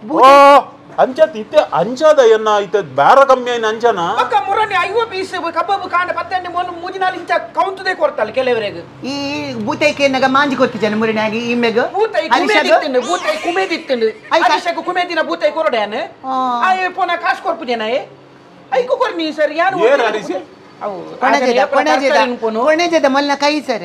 ಅಂಚತ್ ಇತ್ತೆ ಅಂಚಾದ ಎನ್ನ ಇತ್ತೆ ಬ್ಯಾರ ಕಮ್ಮಿ ಆಯ್ನ ಅಂಚನ ಅಕ್ಕ ಮುರನಿ 50 ಪೀಸ್ ಕಬಾಬ್ ಕಾಂಡ 10 ಮೂಜಿನಾಲ್ ಇಂಚ ಕೌಂತದೆ ಕೊಡ್ತಲ್ಲ ಕೆಲವರೆಗೆ ಈ ಬೂತೈಕೆ ನಗ ಮಾಂಜಿ ಕೊತ್ತಿಜನ ಮುರನಾಗಿ ಇಮ್ಮೆಗ ಬೂತೈ ಕುಮೇದಿತ್ತಿಂಡು ಅರಿಶಕ ಕುಮೇದಿನ ಬೂತೈ ಕೊರಡಾನ ಆಯೆ ಪೋನ ಕಾಸ್ ಕೊರ್ಪುದೇನ ಐಕು ಕೊರ್ನಿ ಸರ್ ಯಾರು ಏರ್ ಅರಿಸಿ ಅವು ಕೊಣೆಜದ ಮೊಲ್ನ ಕೈ ಸರ್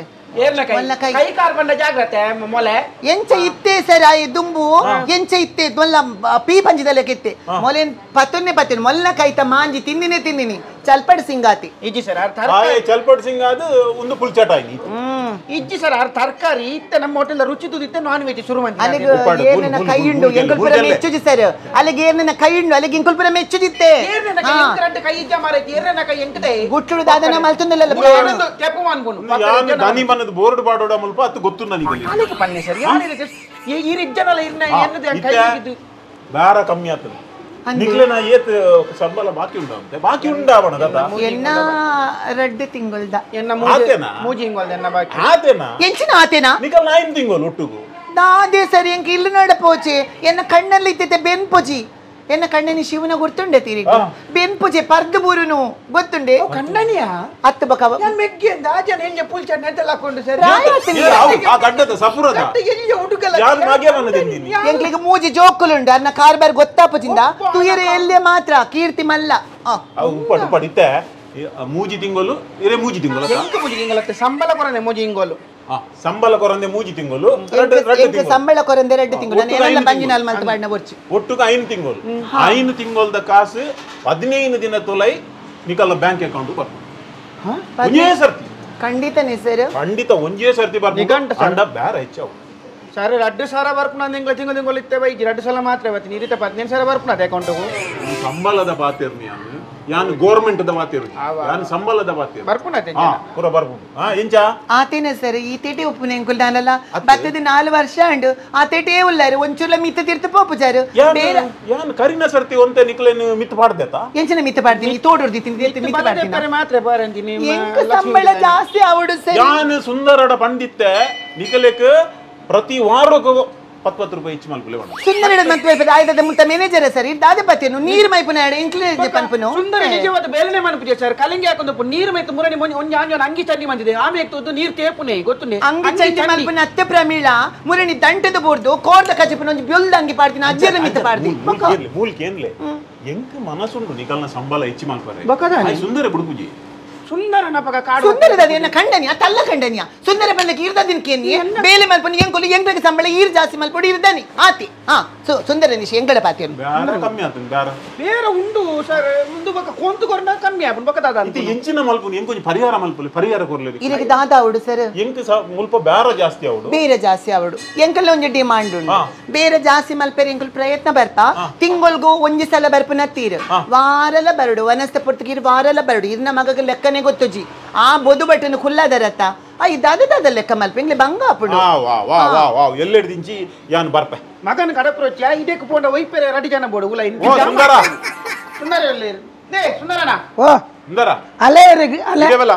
ಕೈ ಕಾರ್ ಬಂದ ಜಾಗ್ರತೆ ಮೊಲೆ ಎಂಚ ಇತ್ತೆ ಸರ್ ಆಯ್ ದುಂಬು ಎಂಚ ಇತ್ತೆ ಮೊಲ್ಲ ಪೀ ಪಂಜದಲ್ಲ ಕೆತ್ತೆ ಮೊಲೆನ್ ಪತ್ತೊನ್ನೆ ಮೊಲ್ಲ ಕೈತ ಮಾಂಜಿ ತಿಂದಿನಿ ಚಲ್ಪಡ್ ಸಿಂಗಾತಿ ಇಜ್ಜಿ ಸರ್ ಚಲ್ಪಡ್ ಸಿಂಗ್ ಅದು ಒಂದು ಫುಲ್ ಚಟ ಇಜ್ಜಿ ಸರ್ ತರಕಾರಿ ಇತ್ತೆ ನಮ್ಮ ಹೋಟೆಲ್ ರುಚಿ ತುದಿತ್ತೆ ನಾನ್ ವೆಜ್ ಶುರು ಮಾಡಿ ಅಲ್ಲಿಗೆ ಏನನ ಕೈ ಉಂಡು ಎಂಕುಲ್ಪುರ ಮೆಚ್ಚುಜಿ ಸರ್ ಅಲ್ಲಿಗೆ ಏನನ ಕೈ ಉಂಡು ಅಲ್ಲಿಗೆ ಎಂಕುಲ್ಪುರ ಮೆಚ್ಚುದಿತ್ತೆ ಕೈ ಇಜ್ಜ ಮಾರೈತಿ ಏರನ ಕೈ ಎಂಕತೆ ಗುಟ್ಟುಡು ದಾದನ ಮಲ್ತುಂದಲ್ಲ ತೆಪ್ಪು ಮಾನ್ಕೊಂಡು ದನಿ ಬನ್ನದ ಬೋರ್ಡ್ ಬಾಡೋಡ ಮುಲ್ಪ ಅದು ಗೊತ್ತು ನನಗೆ ಅಲ್ಲಿಗೆ ಬನ್ನಿ ಸರ್ ಯಾರು ಈ ರಿಜ್ಜನಲ್ಲ ಇರ್ನ ಏನದ ಕೈ ಇದ್ದು ಬ್ಯಾರ ಕಮ್ಮಿ ಆಗ್ತದೆ ನಿಕ್ಲೆನ ಏತ್ ಸಂಬಳ ಬಾಕಿ ಉಂಡಾವಣ ದಾದ ಎನ್ನ ರಡ್ಡು ತಿಂಗಳ್ದ ಎನ್ನ ಮೂಜಿ ಹಿಂಗೊಲ್ದ ಎನ್ನ ಬಾಕಿ ಆತೇನಾ ಎಂಚಿನ ಆತೇನಾ ನಿಕಲ್ 9 ತಿಂಗಳು ಒಟ್ಟುಗು ನಾದೇ ಸರಿ ಎಂಕ ಇಲ್ಲಿ ನಡಪೋಚೆ ಎನ್ನ ಕಣ್ಣಲ್ಲಿ ಇತ್ತೈತೆ ಬೆನ್ಪೊಜಿ ಎನ್ನ ಕಣ್ಣನಿ ಶಿವನ ಗುರ್ತುಂಡೆ ತೀರಿಗ ಬೆನ್ಪುಜೆ ಪರ್ದು ಬೂರುನು ಗೊತ್ತುಂಡೆ ಕಣ್ಣನಿಯ ಅತ್ತ ಬಕವ ನಾನು ಮೆಗ್ಗೆ ದಾಜನ ಎಂಜ ಪುಲ್ಚ ನೆಂಟಲ್ಲ ಹಾಕೊಂಡು ಸರ್ ಆ ಗಡ್ಡದ ಸಪುರದ ಎಲ್ಲಿ ಹುಡುಗಲ್ಲ ಯಾರು ಮಾಗೆ ಬಂದಿದ್ದೀನಿ ಎಂಕ್ಲಿಗೆ ಮೂಜಿ ಜೋಕುಲುಂಡ ಅನ್ನ ಕಾರ್ಬಾರ್ ಗೊತ್ತಾಪುಜಿಂದ ತುಯರೆ ಎಲ್ಲೇ ಮಾತ್ರ ಕೀರ್ತಿ ಮಲ್ಲ ಅವು ಉಪ್ಪಟ್ಟು ಪಡಿತೆ ಮೂಜಿ ತಿಂಗಳು ಇರೇ ಮೂಜಿ ತಿಂಗಳು ಎಂಕ ಮೂಜಿ ಹಿಂಗಲತ್ತೆ ಸಂಬಳ ಕೊರನೆ ಮೂಜಿ ಹಿಂಗೋಲು ಸಂಬಳ ಕೊರಂದೆ ಮೂಜಿ ತಿಂಗಳು ಸಂಬಳ ಕೊರಂದೆ 2 ತಿಂಗಳು ನಾನು ಬಂಜಿನಾಲ್ ಮಲ್ತ ಬಾಡ್ನ ಬರ್ಚಿ ಒಟ್ಟುಗ 5 ತಿಂಗಳು 5 ತಿಂಗಳದ ಕಾಸು 15 ದಿನ ತೊಲೈ ನಿಕಲ್ಲ ಬ್ಯಾಂಕ್ ಅಕೌಂಟ್ ಬರ್ಬೋದು ಒಂದೇ ಸರ್ತಿ ಖಂಡಿತನೇ ಸರ್ ಖಂಡಿತ ಒಂದೇ ಸರ್ತಿ ಬರ್ಬೋದು ಅಂಡ ಬ್ಯಾರ ಹೆಚ್ಚವು ಸರ್ 2,000 ಬರ್ಪುನ ತಿಂಗಳು ಇತ್ತೇವೆ 2 ಸಲ ಮಾತ್ರ ಇವತ್ತು ನೀರಿತ 15,000 ಬರ್ಪುನ ಅದ ಅಕೌಂಟ್ಗೂ ಸಂಬಳದ ಬಾತಿರ್ನಿ ಯಾನು ಗೌರ್ಮೆಂಟ್ ದ ಬಾತಿರ್ನಿ ಯಾನು ಸಂಬಳದ ಬಾತಿರ್ ಬರ್ಪುನ ಪೂರ ಬರ್ಬೋದು ಎಂಚ ಆತೇನೆ ಸರ್ ಈ ತೇಟಿ ಉಪ್ಪುನೆ ಎಂಕುಲ್ ನಾನಲ್ಲ ಬತ್ತದ 4 ವರ್ಷ ಅಂಡು ಆ ತೇಟೇ ಉಳ್ಳಾರು ಒಂಚೂರ್ಲ ಮಿತ್ತ ತೀರ್ಥ ಪೋಪುಜಾರು ಬೇರೆ ಯಾನು ಕರಿನ ಸರ್ತಿ ಒಂತೆ ನಿಕ್ಲೇನು ಮಿತ್ ಪಾಡ್ದೇತಾ ಎಂಚನ ಮಿತ್ತ ಪಾಡ್ತೀನಿ ತೋಡುರ್ದಿತೀನಿ ಮಿತ್ತ ಪಾಡ್ತೀನಿ ಮಾತ್ರ ಬಾರಂತೀನಿ ಎಂಕ ಸಂಬಳ ಜಾಸ್ತಿ ಅವಡು ಸರ್ ಯಾನು ಸುಂದರಡ ಪಂಡಿತ್ತೆ ನಿಕಲೇಕ್ ಪ್ರತಿ ವಾರಕ್ಕೂ 20 ರೂಪಾಯಿ ಹೆಚ್ಚು ಮಲ್ಪುಲೆ ಬಣ್ಣ ಸುಂದರ ಮತ್ತೆ ಆಯ್ತದ ಮುಂತ ಮ್ಯಾನೇಜರ್ ಸರ್ ಇದಾದ ಪತ್ತೇನು ನೀರು ಮೈಪುನ ಇಂಕ್ಲೇಜ್ ಪನ್ಪುನು ಸುಂದರ ನಿಜವಾದ ಬೇಲನೆ ಮನ್ಪುಜೆ ಸರ್ ಕಲಿಂಗಿ ಹಾಕೊಂಡು ನೀರು ಮೈತು ಮುರನಿ ಒಂಜಿ ಆಂಜೋನ ಅಂಗಿ ಚಂಡಿ ಬಂದಿದೆ ಆಮೆ ಎತ್ತುದು ನೀರು ತೇಪುನೆ ಗೊತ್ತುನೆ ಅಂಗಿ ಚಂಡಿ ಮಲ್ಪುನ ಅತ್ತೆ ಪ್ರಮೀಳ ಮುರನಿ ದಂಟದ ಬೋರ್ದು ಕೋರ್ದ ಕಚಪುನ ಒಂಜಿ ಬ್ಯೊಲ್ದ ಅಂಗಿ ಪಾಡ್ತೀನಿ ಅಜ್ಜರ ಮಿತ್ತ ಪಾಡ್ತೀನಿ ಮೂಲ್ಕೇನ್ಲೆ ಎಂಕ ಮನಸ್ಸುಂಡು ನಿಕಲ್ನ ಸಂಬಳ ಹೆಚ್ಚು ಮಲ್ಪರೆ ಸುಂದರ ಬುಡುಪುಜಿ ಸುಂದರ ನಪಗ ಕಾಡು ಸುಂದರದ ಏನ ಕಂಡನಿಯ ತಲ್ಲ ಕಂಡನಿಯ ಸುಂದರ ಬಂದಕ್ಕೆ ಇರ್ದದಿನ ಕೇನಿ ಬೇಲೆ ಮಲ್ಪನಿ ಎಂಕೊಲಿ ಎಂಗಕ್ಕೆ ಸಂಬಳ ಈರ್ ಜಾಸ್ತಿ ಮಲ್ಪಡಿ ಇರ್ದಾನಿ ಆತಿ ಸುಂದರ ನಿಶಿ ಎಂಗಡ ಪಾತಿಯನು ಬ್ಯಾರ ಕಮ್ಮಿ ಆತನ್ ಬ್ಯಾರ ಬೇರೆ ಉಂಡು ಸರ್ ಉಂದು ಬಕ ಕೊಂತು ಕೊರ್ನ ಕಮ್ಮಿ ಆಪನ್ ಬಕ ದಾದ ಇತಿ ಎಂಚಿನ ಮಲ್ಪುನಿ ಎಂಕೊಂಜಿ ಪರಿಹಾರ ಮಲ್ಪುಲಿ ಪರಿಹಾರ ಕೊರ್ಲೇರಿ ಇದಕ್ಕೆ ದಾದ ಅವಡು ಸರ್ ಎಂಕ ಮುಲ್ಪ ಬ್ಯಾರ ಜಾಸ್ತಿ ಅವಡು ಬೇರೆ ಜಾಸ್ತಿ ಅವಡು ಎಂಕಲ್ಲ ಒಂಜಿ ಡಿಮಾಂಡ್ ಉಂಡು ಬೇರೆ ಜಾಸ್ತಿ ಮಲ್ಪೇರಿ ಎಂಕಲ್ ಪ್ರಯತ್ನ ಬರ್ತಾ ತಿಂಗೊಲ್ಗು ಒಂಜಿ ಸಲ ಬರ್ಪುನ ತೀರು ವಾರಲ ಬರಡು ವನಸ್ತ ಪುರ್ತಗಿರ್ ವಾರಲ ಬರಡು ಇರ್ನ ಮಗಗ ಲೆಕ್ಕನೆ ಗೊತ್ತುಜಿ ಆ ಬೊದು ಬಟ್ಟನು ಖುಲ್ಲಾದರತ್ತ ದಾದ ಲೆಕ್ಕ ಮಲ್ಪ ಇಂಗ್ಲೆ ಬಂಗ ಅಪ್ಪಡು ಎಲ್ಲೆಡ್ ದಿಂಚಿ ಯಾನ್ ಬರ್ಪೆ ಮಗನ ಕಡಪ್ರೋಚ ಇದಕ್ಕೆ ಪೋಂಡ ವೈಪೇರೆ ರೆಡಿ ಜನ ಬೋಡು ಉಲ ಸುಂದರ ಸುಂದರ ಎಲ್ಲಿರು ದೇ ಸುಂದರನ ಓ ಸುಂದರ ಅಲೆರಿಗೆ ಇಡೆವಲ್ಲ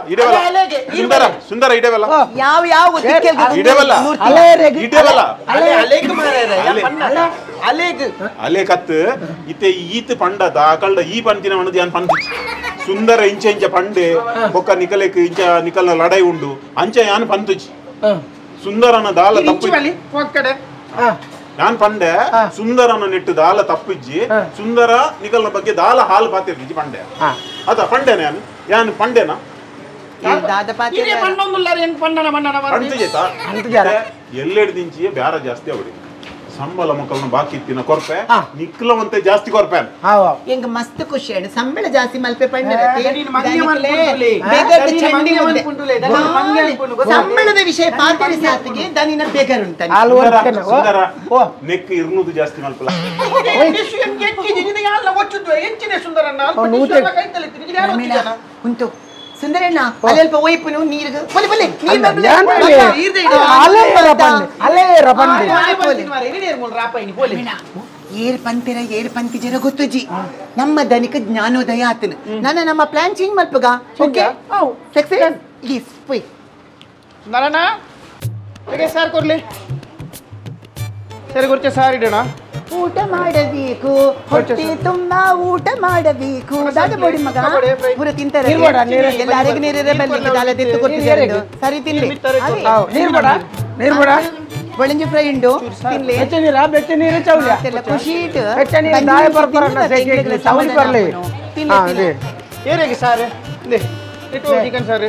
ಸುಂದರ ಸುಂದರ ಇಡೆವಲ್ಲ ಯಾವ ಇಡೆವಲ್ಲ ಅಲೆರಿಗೆ ಇಡೆವಲ್ಲ ಅಲೆಗ್ ಮಾರೇರೆ ಅಲೆಗ್ ಅಲೆ ಕತ್ ಇತ್ತೆ ಈತ್ ಪಂಡ ದಾಕಲ್ಡ ಈ ಪಂತಿನ ಮನದ ಯಾನ್ ಪಂತಿ ಸುಂದರ ಇಂಚ ಇಂಚ ಪಂಡೆ ಬೊಕ್ಕ ನಿಕಲೆಕ್ ಇಂಚ ನಿಕಲ್ನ ಲಡೈ ಉಂಡು ಅಂಚ ಯಾನ್ ಪಂತುಜಿ ಸುಂದರನ ದಾಲ ತಪ್ಪು ಹೋಗ್ಕಡೆ ಯಾನ್ ಪಂಡೆ ಸುಂದರನ ನೆಟ್ಟು ದಾಲ ತಪ್ಪಿಜ್ಜಿ ಸುಂದರ ನಿಕಲ್ನ ಬಗ್ಗೆ ದಾಲ ಹಾಲು ಪಾತಿರ್ನಿಜಿ ಪಂಡೆ ಅದ ಪಂಡೆನ ಯಾನ್ ಪಂಡೆನ ದಾದ ಪಾತಿ ಇದೇ ಪಣ್ಣೊಂದುಲ್ಲಾರ ಹೆಂಗ್ ಪಣ್ಣನ ಪಂತುಜೇತಾ ಎಲ್ಲೆಡ್ ದಿಂಚಿ ಬ್ಯಾರ ಜಾಸ್ತಿ ಅವಡಿ ಸಂಬಳ ಮಕ್ಕಳನ್ನ ಬಾಕಿ ಇತ್ತಿನ ಕೊರ್ಪೆ ನಿಕ್ಲವಂತೆ ಜಾಸ್ತಿ ಕೊರ್ಪೆ ಎಂಗ ಮಸ್ತ್ ಖುಷಿ ಆಯ್ತು ಸಂಬಳ ಜಾಸ್ತಿ ಮಲ್ಪೆ ಸಂಬಳದ ವಿಷಯ ಪಾತ್ರೆ ಸಾತಿಗೆ ದನಿನ ಬೇಗರ್ ಸುಂದರ ನೆಕ್ ಇರ್ನುದು ಜಾಸ್ತಿ ಮಲ್ಪಲ ಎಂಚಿನ ಸುಂದರನ್ನ ಉಂಟು ಸುಂದರಣ್ಣ ಅಲ್ಲಿ ಅಲ್ಪ ಒಯ್ಪುನು ನೀರು ಬಲೆ ಬಲೆ ಏರ್ ಪಂತಿರ ಏರ್ ಪಂತಿ ಜರ ಗೊತ್ತುಜಿ ನಮ್ಮ ದನಿಕ ಜ್ಞಾನೋದಯ ಆತನು ನಮ್ಮ ಪ್ಲಾನ್ ಚೇಂಜ್ ಮಲ್ಪಗ ಓಕೆ ಪ್ಲೀಸ್ ಪೊಯ್ ನಾರಾಯಣ ಹೇಗೆ ಸಾರ್ ಕೊರ್ಲಿ ಸರಿ ಗುರ್ಚೆ ಸಾರ್ ಇಡೋಣ ಊಟ ಮಾಡಬೇಕು ಹೊಟ್ಟೆ ತುಂಬಾ ಊಟ ಮಾಡಬೇಕು ದಾದ ಬೋಡಿ ಮಗ ಪೂರ ತಿಂತಾರೆ ಎಲ್ಲ ಅರೆಗೆ ನೀರೇ ಬಲ್ಲಿಗೆ ದಾಲ ತೆತ್ತು ಕೊಡ್ತಿದ್ದಾರೆ ಸರಿ ತಿನ್ಲಿ ಒಳಂಜಿ ಫ್ರೈ ಉಂಡು ತಿನ್ಲಿ ಬೆಚ್ಚ ನೀರು ಚೌಲಿ ಖುಷಿ ಇಟ್ಟು ಏನೇಗೆ ಸಾರ್ ಚಿಕನ್ ಸಾರ್